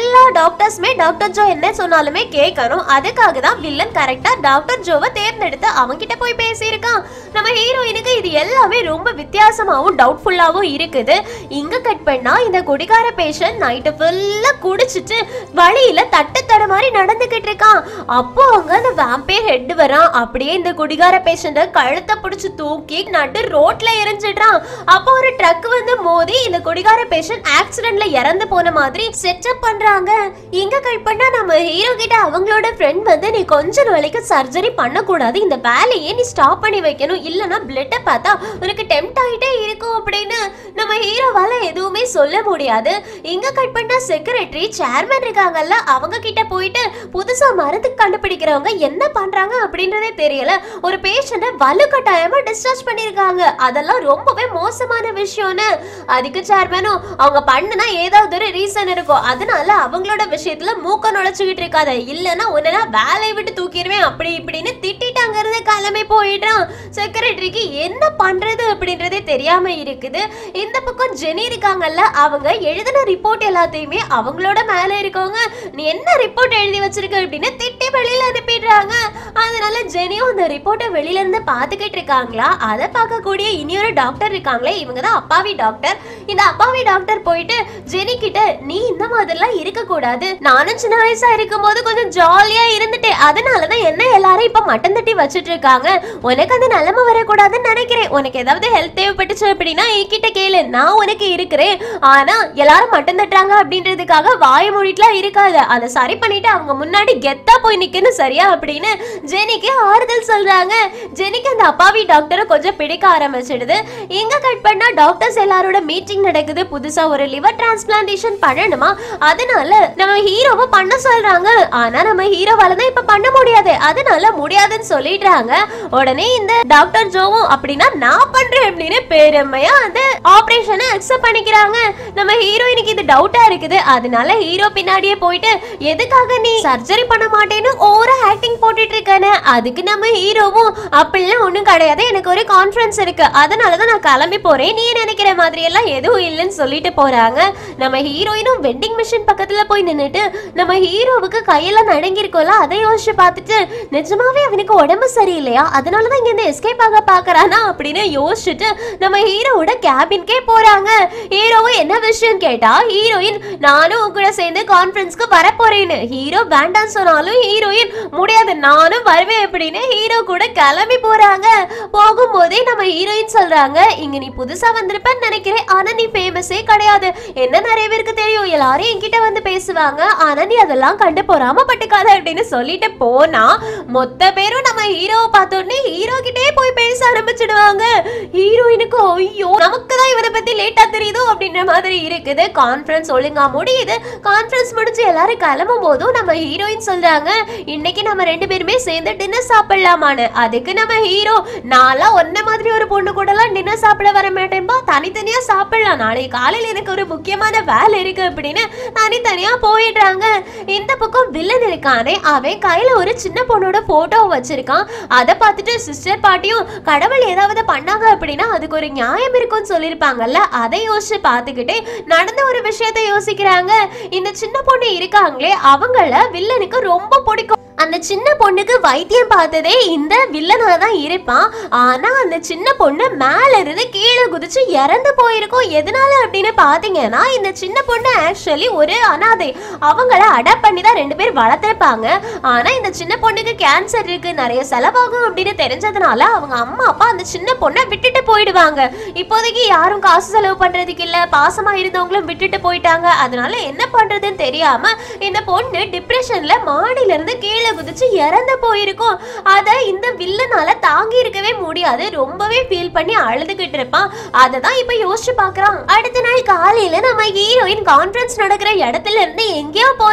டாக்டர்ஸ்மே டாக்டர் ஜோ என்ன சொன்னாலுமே கேட்கணும். அதுக்காக தான் வில்லன் கரெக்டா டாக்டர் ஜோவை தேர்ந்தெடுத்து அவங்கிட்ட போய் பேசியிருக்கான். நம்ம ஹீரோயினுக்கு இது எல்லாமே ரொம்ப வித்தியாசமாவும் டவுட்ஃபுல்லாவும் இருக்குது. இங்க கட் பண்ணா இந்த குடிகார பேஷண்ட் நைட்டு ஃபுல்லா குடிச்சிட்டு வழியில தட்டு மாதிரி நடந்துகிட்டு இருக்கான். அப்போ அங்க அந்த வேம்பயர் ஹெட் வரான். அப்படியே இந்த குடிகார பேஷண்ட கழுத்தை பிடிச்சு தூக்கி நடு ரோட்ல எரிஞ்சிடுறான். அப்போ ஒரு ட்ரக் வந்து மோதி இந்த குடிகார பேஷண்ட் ஆக்சிடென்ட்ல இறந்து போன மாதிரி செட்டப் பண்றாங்க. இங்க கட் பண்ணா நம்ம ஹீரோ கிட்ட அவங்களோட ஃப்ரெண்ட் வந்து நீ கொஞ்ச நாளைக்கு சர்ஜரி பண்ணக்கூடாது, இந்த வேலையை நீ ஸ்டாப் பண்ணி வைக்கணும், இல்லனா பிளட்ட பார்த்தா உனக்கு டெம்ப்ட் ஆயிட்டே இருக்கும் அப்படின்னு நம்ம ஹீரோவால எதுவுமே சொல்ல முடியாது. இங்க கட் பண்ணா செக்ரட்டரி சேர்மன் இருக்காங்கல்ல, அவங்க கிட்ட போயிட்டு புதுசா மருந்து கண்டுபிடிக்கிறவங்க என்ன பண்றாங்க அப்படின்றதே தெரியல, ஒரு பேஷண்ட வலுக்கட்டாயமா டிஸ்சார்ஜ் பண்ணிருக்காங்க, அதெல்லாம் ரொம்பவே மோசமான விஷயம்னு. அதுக்கு சேர்மனும் அவங்க பண்ணுனா ஏதாவது ஒரு ரீசன் இருக்கும், அதனால அவங்களோட விஷயத்துல மூக்க நுழைச்சுக்கிட்டு இருக்காத, இல்லனா உன்ன வேலையை விட்டு தூக்கிடுவேன் அப்படி இப்படின்னு திட்டிட்டு அங்க இருந்து கிளம்பி போயிடுறான். செக்ரட்டரிக்கு என்ன பண்றது அப்படின்றதே தெரியாம இருக்குது. இந்த பக்கம் ஜெனி இருக்காங்கல்ல, அவங்க எழுதின ரிப்போர்ட் எல்லாத்தையுமே அவங்களோட மேல இருக்கவங்க நீ என்ன ரிப்போர்ட் எழுதி வச்சிருக்க அப்படின்னு திட்டி வெளியில அனுப்பிடுறாங்க. அதனால ஜெனியும் அந்த ரிப்போர்ட்டை வெளியில இருந்து பாத்துக்கிட்டு இருக்காங்களா. அதை பார்க்கக்கூடிய இனியொரு டாக்டர் இருக்காங்களே, இவங்க தான் அப்பாவி டாக்டர். இந்த அப்பாவி டாக்டர் போயிட்டு ஜெனி கிட்ட நீ இந்த மாதிரிலாம் இருக்க கூடாது, நானும் சின்ன வயசா இருக்கும் போது கொஞ்சம் ஜாலியா இருந்துட்டேன், அதனாலதான் என்ன எல்லாரும் இப்ப மட்டன் தட்டி வச்சிட்டு இருக்காங்க, உனக்கு அந்த நிலைமை வரக்கூடாதுன்னு நினைக்கிறேன், உனக்கு ஏதாவது ஹெல்த் தேவைப்பட்டுச்சு அப்படின்னா என்கிட்ட கேளு, நான் உனக்கு இருக்கிறேன், ஆனா எல்லாரும் மட்டன் தட்டுறாங்க அப்படின்றதுக்காக வாய மூடிட்டுலாம் இருக்காது, அதை சரி பண்ணிட்டு அவங்க முன்னாடி கெத்தா போய் நிக்கணும் சரியா அப்படின்னு ஜெனிக்கு ஆறுதல் சொல்றாங்க. ஜெனிக்கு அந்த அப்பாவி டாக்டரை கொஞ்சம் பிடிக்க ஆரம்பிச்சிடுது. இங்க கட் பண்ணா டாக்டர்ஸ் எல்லாரோட மீட்டிங் நடக்குது. புதுசா ஒரு லிவர் டிரான்ஸ்பிளான்டேஷன் பண்ணணுமா, அதனால நம்ம ஹீரோவை பண்ண சொல்றாங்க. ஆனா நம்ம ஹீரோவால தான் இப்ப பண்ண முடியாது, அதனால முடியாதுன்னு சொல்லிடுறாங்க. உடனே இந்த டாக்டர் ஜோவும் அப்படின்னா நான் பண்றேன் அப்படின்னு பெருமையா அந்த ஆபரேஷனை அக்செப்ட் பண்ணிக்கிறாங்க. நம்ம ஹீரோயினுக்கு இது டவுட்டா இருக்குது, அதனால ஹீரோ பின்னாடியே போயிட்டு எதுக்காக நீ சர்ஜரி பண்ண மாட்டேன்னு ஓவரா ஆக்டிங் போட்டுட்டு இருக்கானே. அதுக்கு நம்ம ஹீரோவும் அப்படிலாம் ஒண்ணும் கிடையாது, எனக்கு ஒரு கான்ஃபரன்ஸ் இருக்கு, அதனாலதான் நான் கிளம்பி போறேன், நீ நினைக்கிற மாதிரி எல்லாம் எதுவும் இல்லைன்னு சொல்லிட்டு போறாங்க. நம்ம ஹீரோயினும் வெண்டிங் மிஷின் பக்கத்துல போய் நின்னுட்டு நம்ம ஹீரோவுக்கு கையெல்லாம் நடுங்கிருக்கோல, அதை யோசிச்சு பார்த்துட்டு நிஜமாவே அவனுக்கு உடம்பு சரியில்லையா, அதனாலதான் இங்க இருந்து எஸ்கேப் ஆக பாக்குறானா அப்படின்னு யோசிச்சுட்டு நம்ம ஹீரோவோட கேபின்கே போறாங்க. ஹீரோவும் என்ன விஷயம் கேட்டா ஹீரோயின் நானும் கூட சேர்ந்து கான்ஃபரன்ஸ்க்கு வர போறேன்னு. ஹீரோ வேண்டாம் சொன்னாலும் ஹீரோயின் முடியாது நானும் வருவேன் அப்படின்னு ஹீரோ கூட கிளம்பி போறாங்க. போகும்போதே நம்ம ஹீரோயின் சொல்றாங்க இங்க நீ புதுசா வந்திருப்பன்னு நினைக்கிறேன், ஆனா நீ ஃபேமஸே கிடையாது, என்ன நிறைய பேருக்கு தெரியும், எல்லாரும் என்கிட்ட வந்து பேசுவாங்க, ஆனா நீ அதெல்லாம் கண்டு போறாம பட்டுக்காத அப்படின்னு சொல்லிட்டு போனா மொத்த பேரும் நம்ம ஹீரோவை பார்த்தோன்னே ஹீரோ கிட்டே போய் பேச ஆரம்பிச்சிடுவாங்க. ஹீரோயினுக்கு ஐயோ நமக்கு தான் இவரை பத்தி லேட்டா தெரியுதோ அப்படின்ற மாதிரி இருக்குது. கான்ஃபரன்ஸ் ஒழுங்கா முடியுது. கான்ஃபரன்ஸ் முடிச்சு எல்லாரும் கிளம்பும் போதும் நம்ம ஹீரோயின் சொல்றாங்க இன்னைக்கு நம்ம ரெண்டு பேருமே சேர்ந்து டின்னர் சாப்பிடலாமான்னு. அதுக்கு நம்ம ஹீரோ நாளா ஒன்ன மாதிரி ஒரு பொண்ணு கூட எல்லாம் டின்னர் சாப்பிட வர மாட்டேன்பா, தனித்தனியா சாப்பிடலாம், நாளைக்கு காலையில எனக்கு ஒரு முக்கியமான வேலை இருக்கு அப்படின்னு தனித்தனியா போயிடுறாங்க. இந்த பக்கம் வில்லன் இருக்கானே, அவன் கையில ஒரு சின்ன பொண்ணோட போட்டோ வச்சிருக்கான். அதை பார்த்துட்டு சிஸ்டர் பாட்டியும் கடவுள் ஏதாவது பண்ணாங்க அப்படின்னா அதுக்கு ஒரு நியாயம் இருக்கும்னு சொல்லியிருப்பாங்கல்ல, அதை யோசிச்சு பார்த்துக்கிட்டே நடந்த ஒரு விஷயத்தை யோசிக்கிறாங்க. இந்த சின்ன பொண்ணு இருக்காங்களே அவங்கள வில்லனுக்கு ரொம்ப பிடிக்கும். அந்த சின்ன பொண்ணுக்கு வைத்தியம் பார்த்ததே இந்த வில்லனால தான் இருப்பான். ஆனா அந்த சின்ன பொண்ணு மேல இருந்து கீழே குதிச்சு இறந்து போயிருக்கும். எதனால அப்படின்னு பாத்தீங்கன்னா இந்த சின்ன பொண்ணு ஆக்சுவலி ஒரு அனாதை, அவங்கள அடாப்ட் பண்ணி தான் ரெண்டு பேர் வளர்த்திருப்பாங்க. ஆனா இந்த சின்ன பொண்ணுக்கு கேன்சர் இருக்கு, நிறைய செலவாகும் அப்படின்னு தெரிஞ்சதுனால அவங்க அம்மா அப்பா அந்த சின்ன பொண்ணை விட்டுட்டு போயிடுவாங்க. இப்போதைக்கு யாரும் காசு செலவு பண்றதுக்கு இல்ல, பாசமா இருந்தவங்களும் விட்டுட்டு போயிட்டாங்க. அதனால என்ன பண்றதுன்னு தெரியாம இந்த பொண்ணு டிப்ரெஷன்ல மாடியில இருந்து கீழே குதிச்சு இறந்து போயிருக்கும். அத இந்த வில்லனால தாங்கி இருக்கவே முடியாது, ரொம்பவே ஃபீல் பண்ணி அழுதுகிட்டு இருப்பான். அததான் இப்ப யோசிச்சு பாக்குறான். அடுத்த நாள் காலையில நம்ம ஹீரோயின் கான்ஃபரன்ஸ் நடக்கிற இடத்துல இருந்து எங்கேயோ போறதுக்கு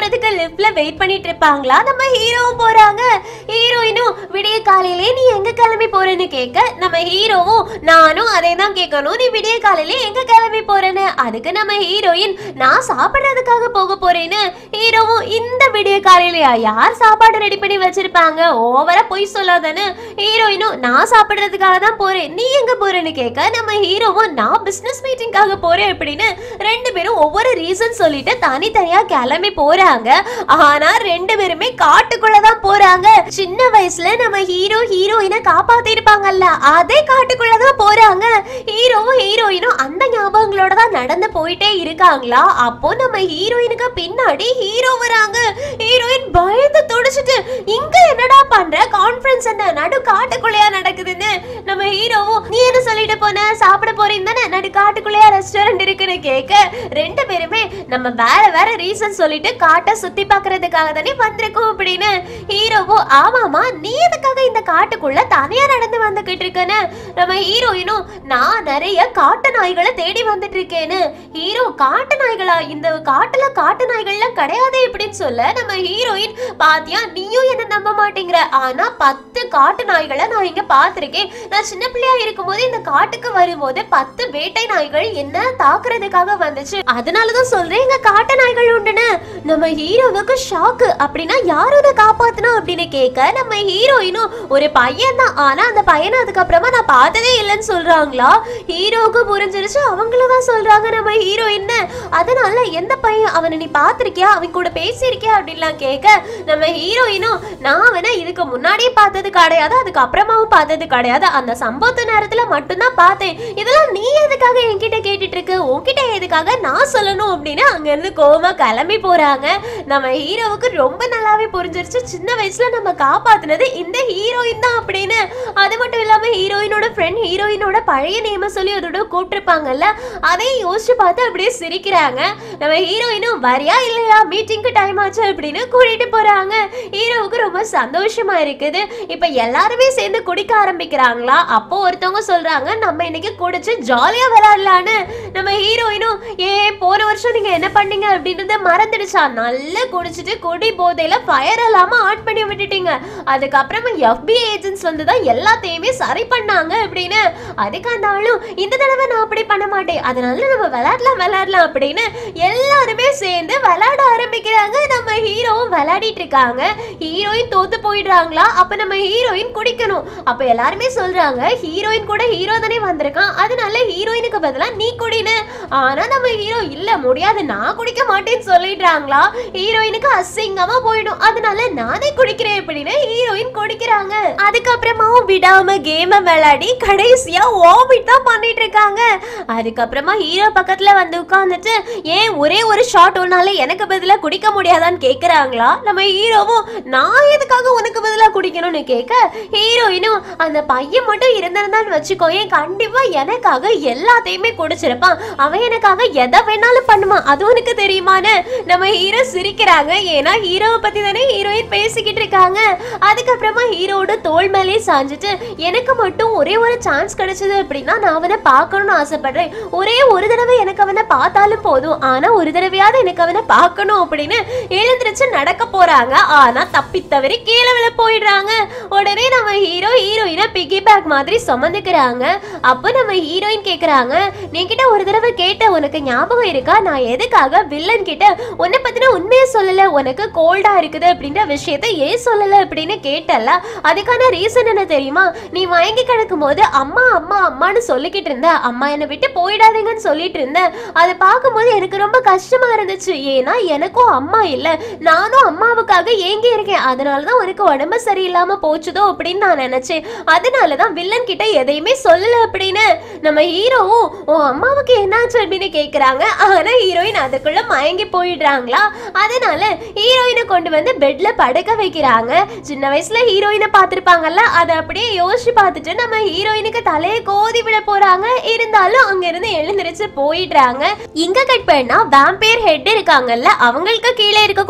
லிஃப்ட்ல வெயிட் பண்ணிட்டு இருப்பாங்களா. நம்ம ஹீரோவும் போறாங்க. ஹீரோயினும் விடிய காலையிலே நீ எங்க கிளம்பி போறேன்னு கேட்க நம்ம ஹீரோவும் நானும் அதே தான் கேட்கணும், நீ விடிய காலையிலே எங்க கிளம்பி போறேன்னு. அதுக்கு நம்ம ஹீரோயின் நான் சாப்பிடுறதுக்காக போக போறேன்னு. ஹீரோவும் இந்த விடிய காலையிலயா யார் சாப்பாடு ரெடி பண்ணி வச்சிருப்பாங்க, ஓவரா பொய் சொல்லாதானு. ஹீரோயினும் நான் சாப்பிடுறதுக்காக தான் போறேன், நீ எங்க போறேன்னு கேட்க நம்ம ஹீரோவும் நான் பிசினஸ் மீட்டிங்காக போறேன் அப்படின்னு ரெண்டு பேரும் ஒவ்வொரு ரீசன் சொல்லிட்டு தனித்தனியா கிளம்பி போறாங்க. ஆனா ரெண்டு பேருமே காட்டுக்குள்ளதான் போறாங்க. சின்ன வயசுல நம்ம ஹீரோ ஹீரோயினை காப்பாத்தி இருப்பாங்கல்ல, அதே காட்டுக்குள்ளதான் போறாங்க. ஹீரோவும் ஹீரோயினும் அந்த ஞாபகங்களோட தான் நடந்து போயிட்டே இருக்காங்களா. அப்போ நம்ம ஹீரோயினுக்கு பின்னாடி ஹீரோ வராங்க. ஹீரோயின் பயந்து துடிச்சிட்டு இங்க என்னடா பண்ற, கான்ஃபரன்ஸ் என்ன நடு காட்டுக்குள்ளையா நடக்குதுன்னு. நம்ம ஹீரோவும் நீ என்ன சொல்லிட்டு போன, சாப்பிட போறீங்க தானே, நடு காட்டுக்குள்ளையா ரெஸ்டாரண்ட் இருக்குன்னு கேட்க ரெண்டு பேருமே நம்ம வேற வேற ரீசன் சொல்லிட்டு காட்டை சுத்தி பாக்குறதுக்காக தானே வந்திருக்கோம் அப்படின்னு. ஹீரோவும் ஆமாமா நீ எதுக்காக இந்த காட்டுக்குள்ள தனியா நடந்து வந்துகிட்டு இருக்கேன்னு. நம்ம ஹீரோயினும் நான் நிறைய காட்டு நாய்களை தேடி வந்துட்டு இருக்கேன்னு. ஹீரோ காட்டு நாய்களா, இந்த காட்டுல காட்டு நாய்கள்லாம் கிடையாது இப்படின்னு சொல்ல நம்ம ஹீரோயின் பாத்தியா நீயும் என்ன நம்ப மாட்டேங்கிற, ஆனா 10 காட்டு நாய்களை நான் இங்க பாத்திருக்கேன். நான் சின்ன பிள்ளையா இருக்கும்போது இந்த காட்டுக்கு வரும்போது 10 வேட்டை நாய்கள் என்ன தாக்குறதுக்காக வந்துச்சு, அதனாலதான் சொல்றேன் இங்க காட்டு நாய்கள் உண்டுன்னு. நம்ம ஹீரோவுக்கு ஷாக்கு. அப்படின்னா யாரோட காப்பாத்தணும் அப்படின்னு கேட்க நம்ம ஹீரோயினும் ஒரு பையன் தான், ஆனா அந்த பையனை அதுக்கப்புறமா நான் பார்த்ததே இல்லைன்னு சொல்றாங்களா. ஹீரோவுக்கு புரிஞ்சிருச்சு, அவங்களதான் சொல்றாங்க நம்ம ஹீரோயின். அதனால எந்த பையன், அவனை நீ பாத்திருக்கியா, அவன் கூட பேசியிருக்கியா அப்படின்லாம் கேட்க நம்ம ஹீரோயினும் நான் அவனை இதுக்கு முன்னாடியே பார்த்தது கிடையாது, அதுக்கு அப்புறமாவும் பார்த்தது கிடையாது, அந்த சம்பவத்து நேரத்துல மட்டும்தான் பார்த்தேன். இதெல்லாம் நீ எதுக்காக என்கிட்ட கேட்டுட்டு இருக்கு, உன்கிட்ட எதுக்காக நான் சொல்லணும் அப்படின்னு அங்க இருந்து கோவமா கிளம்பி போறாங்க. நம்ம ஹீரோவுக்கு ரொம்ப நல்லாவே புரிஞ்சிருச்சு, சின்ன வயசுல நம்ம காப்பாத்துனது இந்த ஹீரோயின் தான் அப்படின்னு. அது மட்டும் இல்லாம ஹீரோயினோட ஃப்ரெண்ட் ஹீரோயினோட பழைய நேம சொல்லி அதோட கூப்பிட்டுருப்பாங்கல்ல, அதையும் யோசிச்சு பார்த்து அப்படியே சிரிக்கிறாங்க. நம்ம ஹீரோயினும் வரியா இல்லையா மீட்டிங்க்கு டைம் ஆச்சு அப்படின்னு கூட்டிட்டு போறாங்க. ஹீரோவுக்கு ரொம்ப சந்தோஷமா இருக்குது. இப்ப எல்லாருமே சேர்ந்து குடிக்க ஆரம்பிக்கிறாங்களா. அப்போ ஒருத்தவங்க சொல்றாங்க நம்ம இன்னைக்கு குடிச்சு ஜாலியா விளையாடலான்னு. நம்ம ஹீரோயினும் போன வருஷம் நீங்க என்ன பண்ணீங்க அப்படின்றத மறந்துடுச்சா, நல்லா குடிச்சிட்டு குடி போதையில ஃபயர் அலாம ஆன் பண்ணி விட்டுட்டீங்க, அதுக்கப்புறமா FBI ஏஜென்ட்ஸ் வந்து தான் எல்லாத்தையுமே சரி பண்ணாங்க அப்படின்னு. அதுக்கு அந்த ஆளும் இந்த தடவை நான் அப்படி பண்ண மாட்டேன், அதனால நம்ம விளையாடலாம் அப்படின்னு எல்லாருமே சேர்ந்து விளையாட ஆரம்பிக்கிறாங்க. நம்ம ஹீரோவும் விளையாடிட்டு இருக்காங்க. ஹீரோயின் தோத்து போயிடுறாங்களா. அப்ப நம்ம ஹீரோயின் குடிக்கணும். அப்ப எல்லாருமே சொல்றாங்க ஹீரோயின் கூட ஹீரோ தானே வந்திருக்கான், அதனால ஹீரோயினுக்கு பதிலா நீ குடின்னு. ஆனா நம்ம ஹீரோ இல்ல முடியாது நான் குடிக்க மாட்டேன்னு சொல்லிடுறாங்களா. ஹீரோயினுக்கு அசிங்கமா போயிடும், அதனால நானே குடிக்கிறேன் அப்படின்னு ஹீரோயின் குடிக்கிறாங்க. அதுக்கப்புறமாவும் விடாம கேம விளையாடி கடைசியா வாமிட் தான் பண்ணிட்டு இருக்காங்க. அதுக்கப்புறமா ஹீரோ பக்கத்துல வந்து உட்கார்ந்துட்டு ஏன் ஒரே ஒரு ஷாட் ஒன்னால எனக்கு பதிலா குடிக்க முடியாதான்னு கேக்குறாங்களா. நம்ம ஹீரோவும் நான் எதுக்காக உனக்கு பதிலா குடிக்கணும்னு கேட்க ஹீரோயினும் அந்த பையன் மட்டும் இருந்திருந்தான்னு வச்சுக்கோ ஏன் கண்டிப்பா எனக்காக எல்லாத்தையுமே குடிச்சிருப்பான், அவன் எனக்காக எதை வேணாலும் பண்ணுவான், அது உனக்கு தெரியுமான்னு. நம்ம ஹீரோ சிரிக்கிறாங்க, ஏன்னா ஹீரோவை பத்தி தானே ஹீரோயின் பேசிக்கிட்டு இருக்காங்க. அதுக்கப்புறமா ஹீரோட தோள் மேலே சாஞ்சிட்டு எனக்கு மட்டும் ஒரே ஒரு சான்ஸ் கிடைச்சது அப்படின்னா நான் அவனை பார்க்கணும்னு ஆசைப்படுறேன், ஒரே ஒரு தடவை எனக்கு அவனை பார்த்தாலும் போதும், ஆனா ஒரு தடவையாவது எனக்கு அவனை பார்க்கணும் அப்படின்னு எழுந்திருச்சு நடக்க போறாங்க. ஆனா தப்பி தவறி கீழே விழ போயிடுறாங்க. உடனே நம்ம ஹீரோ ஹீரோயினை பிகி பேக் மாதிரி சுமந்துக்கிறாங்க. அப்போ நம்ம ஹீரோயின் கேக்குறாங்க நீ கிட்ட ஒரு தடவை கேட்ட உனக்கு ஞாபகம் இருக்கா, நான் எதுக்காக வில்லன் கிட்ட உன்னை பத்தின உண்மையை சொல்லல, உனக்கு கோல்டா இருக்குது அப்படின்ற விஷயத்த ஏன் சொல்லல அப்படின்னு கேட்டல. அதுக்கான ரீசன் என்ன தெரியுமா, நீ மயங்கி கிடக்கும் போது அம்மா அம்மா அம்மான்னு சொல்லிக்கிட்டு இருந்த, அம்மா என்னை விட்டு போயிடாதீங்கன்னு சொல்லிட்டு இருந்தேன். அதை பார்க்கும்போது எனக்கு ரொம்ப கஷ்டமா இருந்துச்சு, ஏன்னா எனக்கும் அம்மா இல்ல, நானும் அம்மாவுக்காக ஏங்கி இருக்கேன், அதனாலதான் உனக்கு உடம்பு சரியில்லாம போச்சுதோ அப்படின்னு நான் நினைச்சேன், அதனாலதான் வில்லன் கிட்ட எதையுமே சொல்லல அப்படின்னு. நம்ம ஹீரோவும் உன் அம்மாவுக்கு என்னாச்சு அப்படின்னு கேக்குறாங்க. ஆனா ஹீரோயின் அதுக்குள்ள மயங்கி போயிடுறாங்களா. அதனால ஹீரோயினை கொண்டு வந்து பெட்ல படுக்க வைக்கிறாங்க. சின்ன வயசுல ஹீரோயினை பார்த்திருப்பாங்கல்ல, அதை அப்படியே யோசிச்சு பார்த்துட்டு நம்ம ஹீரோயினுக்கு தலையை கோதி விட போறாங்க. இருந்தாலும் அங்க இருந்து எழுந்திருச்சு போயிடுறாங்க. இங்க கட் பண்ணா வேம்பயர் ஹெட் இருக்காங்கல்ல, அவங்களுக்கு கீழே இருக்கக்கூடிய 2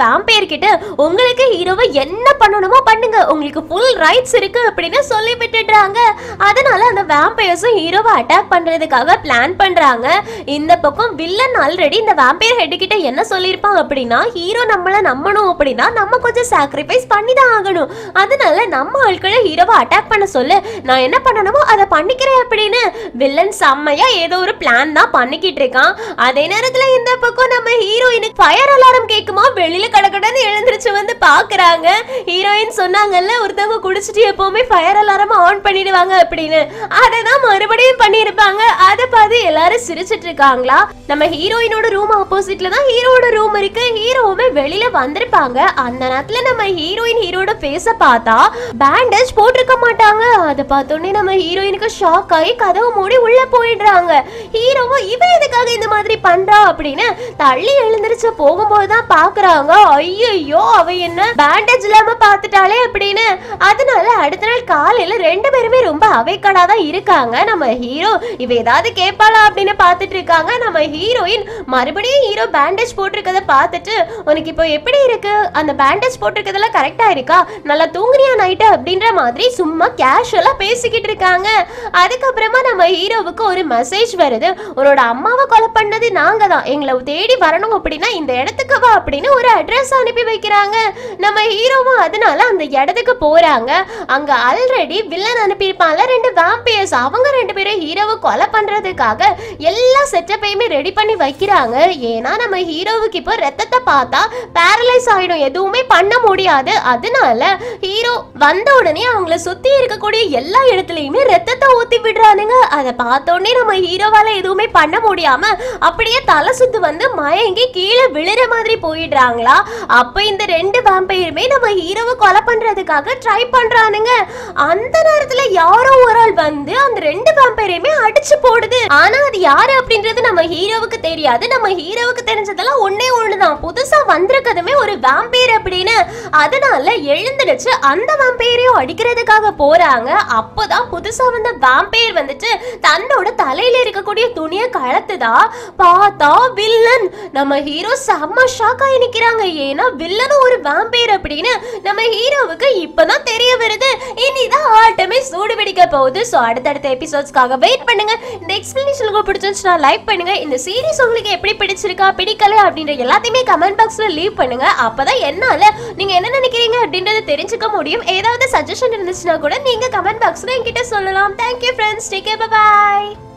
வேம்பயர் கிட்ட உங்களுக்கு ஹீரோவை என்ன பண்ணணுமோ பண்ணுங்க, உங்களுக்கு ஃபுல் ரைட்ஸ் இருக்கு அப்படின்னு சொல்லி விட்டுடுறாங்க. அதனால அந்த வேம்பயர்ஸும் ஹீரோவை அட்டாக் பண்றதுக்காக பிளான் பண்றாங்க. இந்த பக்கம் வில்லன் ஆல்ரெடி இந்த வேம்பயர் ஹெட் கிட்ட என்ன சொல்லிருப்பான் அப்படின்னா, ஹீரோ நம்மள நம்பணும் அப்படின்னா நம்ம கொஞ்சம் சாக்ரிஃபைஸ் பண்ணி தான் ஆகணும், அதனால நம்ம ஆட்களை ஹீரோவை அட்டாக் பண்ண சொல்லு, நான் என்ன பண்ணணுமோ அதை பண்ணிக்கிறேன் அப்படின்னு வில்லன் செம்மையா ஏதோ ஒரு பிளான் தான் பண்ணிக்கிட்டு இருக்கான். அதே நேரத்துல இந்த பக்கம் நம்ம ஹீரோயினுக்கு ஃபயர் அலாரம் கேக்குமா, வெளியில கடகடன்னு எழுந்திருச்சு வந்து பாக்குறாங்க. ஹீரோயின் சொன்னாங்கல்ல ஒருத்தவங்க குடிச்சிட்டு எப்பவுமே ஃபயர் அலாரம் ஆன் பண்ணிடுவாங்க அப்படின்னு, அதை தான் மறுபடியும் பண்ணிருப்பாங்க. அதை பார்த்து எல்லாரும் சிரிச்சிட்டு இருக்காங்களா. நம்ம ஹீரோயினோட ரூம் ஆப்போசிட்ல தான் ஹீரோட ரூம் இருக்கு. ஹீரோவுமே வெளியில வந்திருப்பாங்க. அந்த நேரத்துல நம்ம ஹீரோயின் ஹீரோட ஃபேஸ பார்த்தா பேண்டேஜ் போட்டிருக்க மாட்டாங்க. அதை பார்த்தோன்னே நம்ம ஹீரோயினுக்கு ஷாக் ஆகி கதவு மூடி உள்ள போயிடுறாங்க. ஹீரோவும் இவன் எதுக்காக இந்த மாதிரி பண்றா அப்படின்னு தள்ளி எழுந்திருச்சு போகும்போது தான் பாக்குறாங்க, ஐயோ அவ என்ன பேண்டேஜ் இல்லாம பாத்துட்டாலே அப்படின்னு. அதனால அடுத்த நாள் காலையில ரெண்டு பேருமே ரொம்ப அவைக்கடா தான் இருக்காங்க. நம்ம ஹீரோ இவ ஏதாவது கேட்பாளா அப்படின்னு பாத்துட்டு இருக்காங்க. நம்ம ஹீரோயின் மறுபடியும் ஹீரோ பேண்டேஜ் போட்டிருக்கத பார்த்துட்டு, உனக்கு இப்போ எப்படி இருக்கு, அந்த பேண்டேஜ் போட்டிருக்கதெல்லாம் கரெக்டா இருக்கா, நல்லா தூங்குறியா நைட்டு அப்படின்ற மாதிரி சும்மா கேஷுவலா பேசிக்கிட்டு இருக்காங்க. அதுக்கப்புறமா நம்ம ஹீரோவுக்கு ஒரு மெசேஜ் வருது, உன்னோட அம்மாவை கொலை பண்ணது நாங்க தான், எங்களை தேடி வரணும் அப்படின்னா இந்த இடத்துக்கு வா அப்படின்னு ஒரு அட்ரஸ் அனுப்பி வைக்கிறாங்க. நம்ம ஹீரோவும் அதனால அந்த இடத்துக்கு போறாங்க. அங்க ஆல்ரெடி வில்லன் அனுப்பியிருப்பான்ல ரெண்டு வேம்பயர்ஸ், அவங்க ரெண்டு பேரும் ஹீரோவை கொலை பண்றதுக்காக எல்லா செட்டப்பையுமே ரெடி பண்ணி வைக்கிறாங்க. ஏன்னா நம்ம ஹீரோவுக்கு இப்போ ரத்தத்தை பார்த்தா பேரலைஸ் ஆயிடும், எதுவுமே பண்ண முடியாது. அதனால ஹீரோ வந்த உடனே அவங்கள சுத்தி இருக்கக்கூடிய எல்லா இடத்துலயுமே ரத்தத்தை ஊத்தி விடுறானுங்க. அதை பார்த்தோன்னே நம்ம ஹீரோவால எதுவுமே பண்ண முடியாம அப்படியே தலை சுத்து வந்து மயங்கி கீழே விழுற மாதிரி போயிடுறாங்களா. அப்ப இந்த ரெண்டு வேம்பயருமே நம்ம ஹீரோவை கொலை பண்றதுக்காக ட்ரை பண்றானுங்க. அந்த நேரத்துல யாரோ ஒரு ஆள் வந்து அந்த ரெண்டு வேம்பயரையுமே அடிச்சு போடுது. ஆனா அது யாரு அப்படின்றது நம்ம ஹீரோவுக்கு தெரியாது. நம்ம ஹீரோவுக்கு தெரிஞ்சதெல்லாம் ஒன்னே ஒண்ணுதான், புதுசா வந்திருக்கதுமே ஒரு வேம்பயர் அப்படின்னு. அதனால எழுந்திருச்சு அந்த வேம்பயரையும் அடிக்கிறதுக்காக போறாங்க. அப்போதான் புதுசா வந்த வேம்பயர் வந்துட்டு தன்னோட தலையில இருக்கக்கூடிய துணியை கழத்துதா. பார்த்தா வில்லன். நம்ம ஹீரோ செம்ம ஷாக் ஆகி நிக்கிறாங்க. ஏன்னா வில்லனும் ஒரு வேம்பயர் அப்படின்னு நம்ம ஹீரோவுக்கு இப்பதான் தெரிய வருது. இனிதான் ஆட்டமே சூடு பிடிக்க போகுது. சோ அடுத்தடுத்த எபிசோட்ஸ்க்காக வெயிட் பண்ணுங்க. இந்த எக்ஸ்பிளனேஷன் உங்களுக்கு பிடிச்சிருந்துச்சுன்னா லைக் பண்ணுங்க. இந்த சீரிஸ் உங்களுக்கு எப்படி பிடிச்சிருக்கா பிடிக்கல அப்படின்ற எல்லாத்தையுமே கமெண்ட் பாக்ஸ்ல லீவ் பண்ணுங்க. அப்பதான் என்னால நீங்க என்ன நினைக்கிறீங்க அப்படின்றத தெரிஞ்சுக்க முடியும். ஏதாவது சஜஷன் இருந்துச்சுன்னா கூட நீங்க கமெண்ட் பாக்ஸ்ல என்கிட்ட சொல்லலாம். Thank you friends. Take care. Bye bye.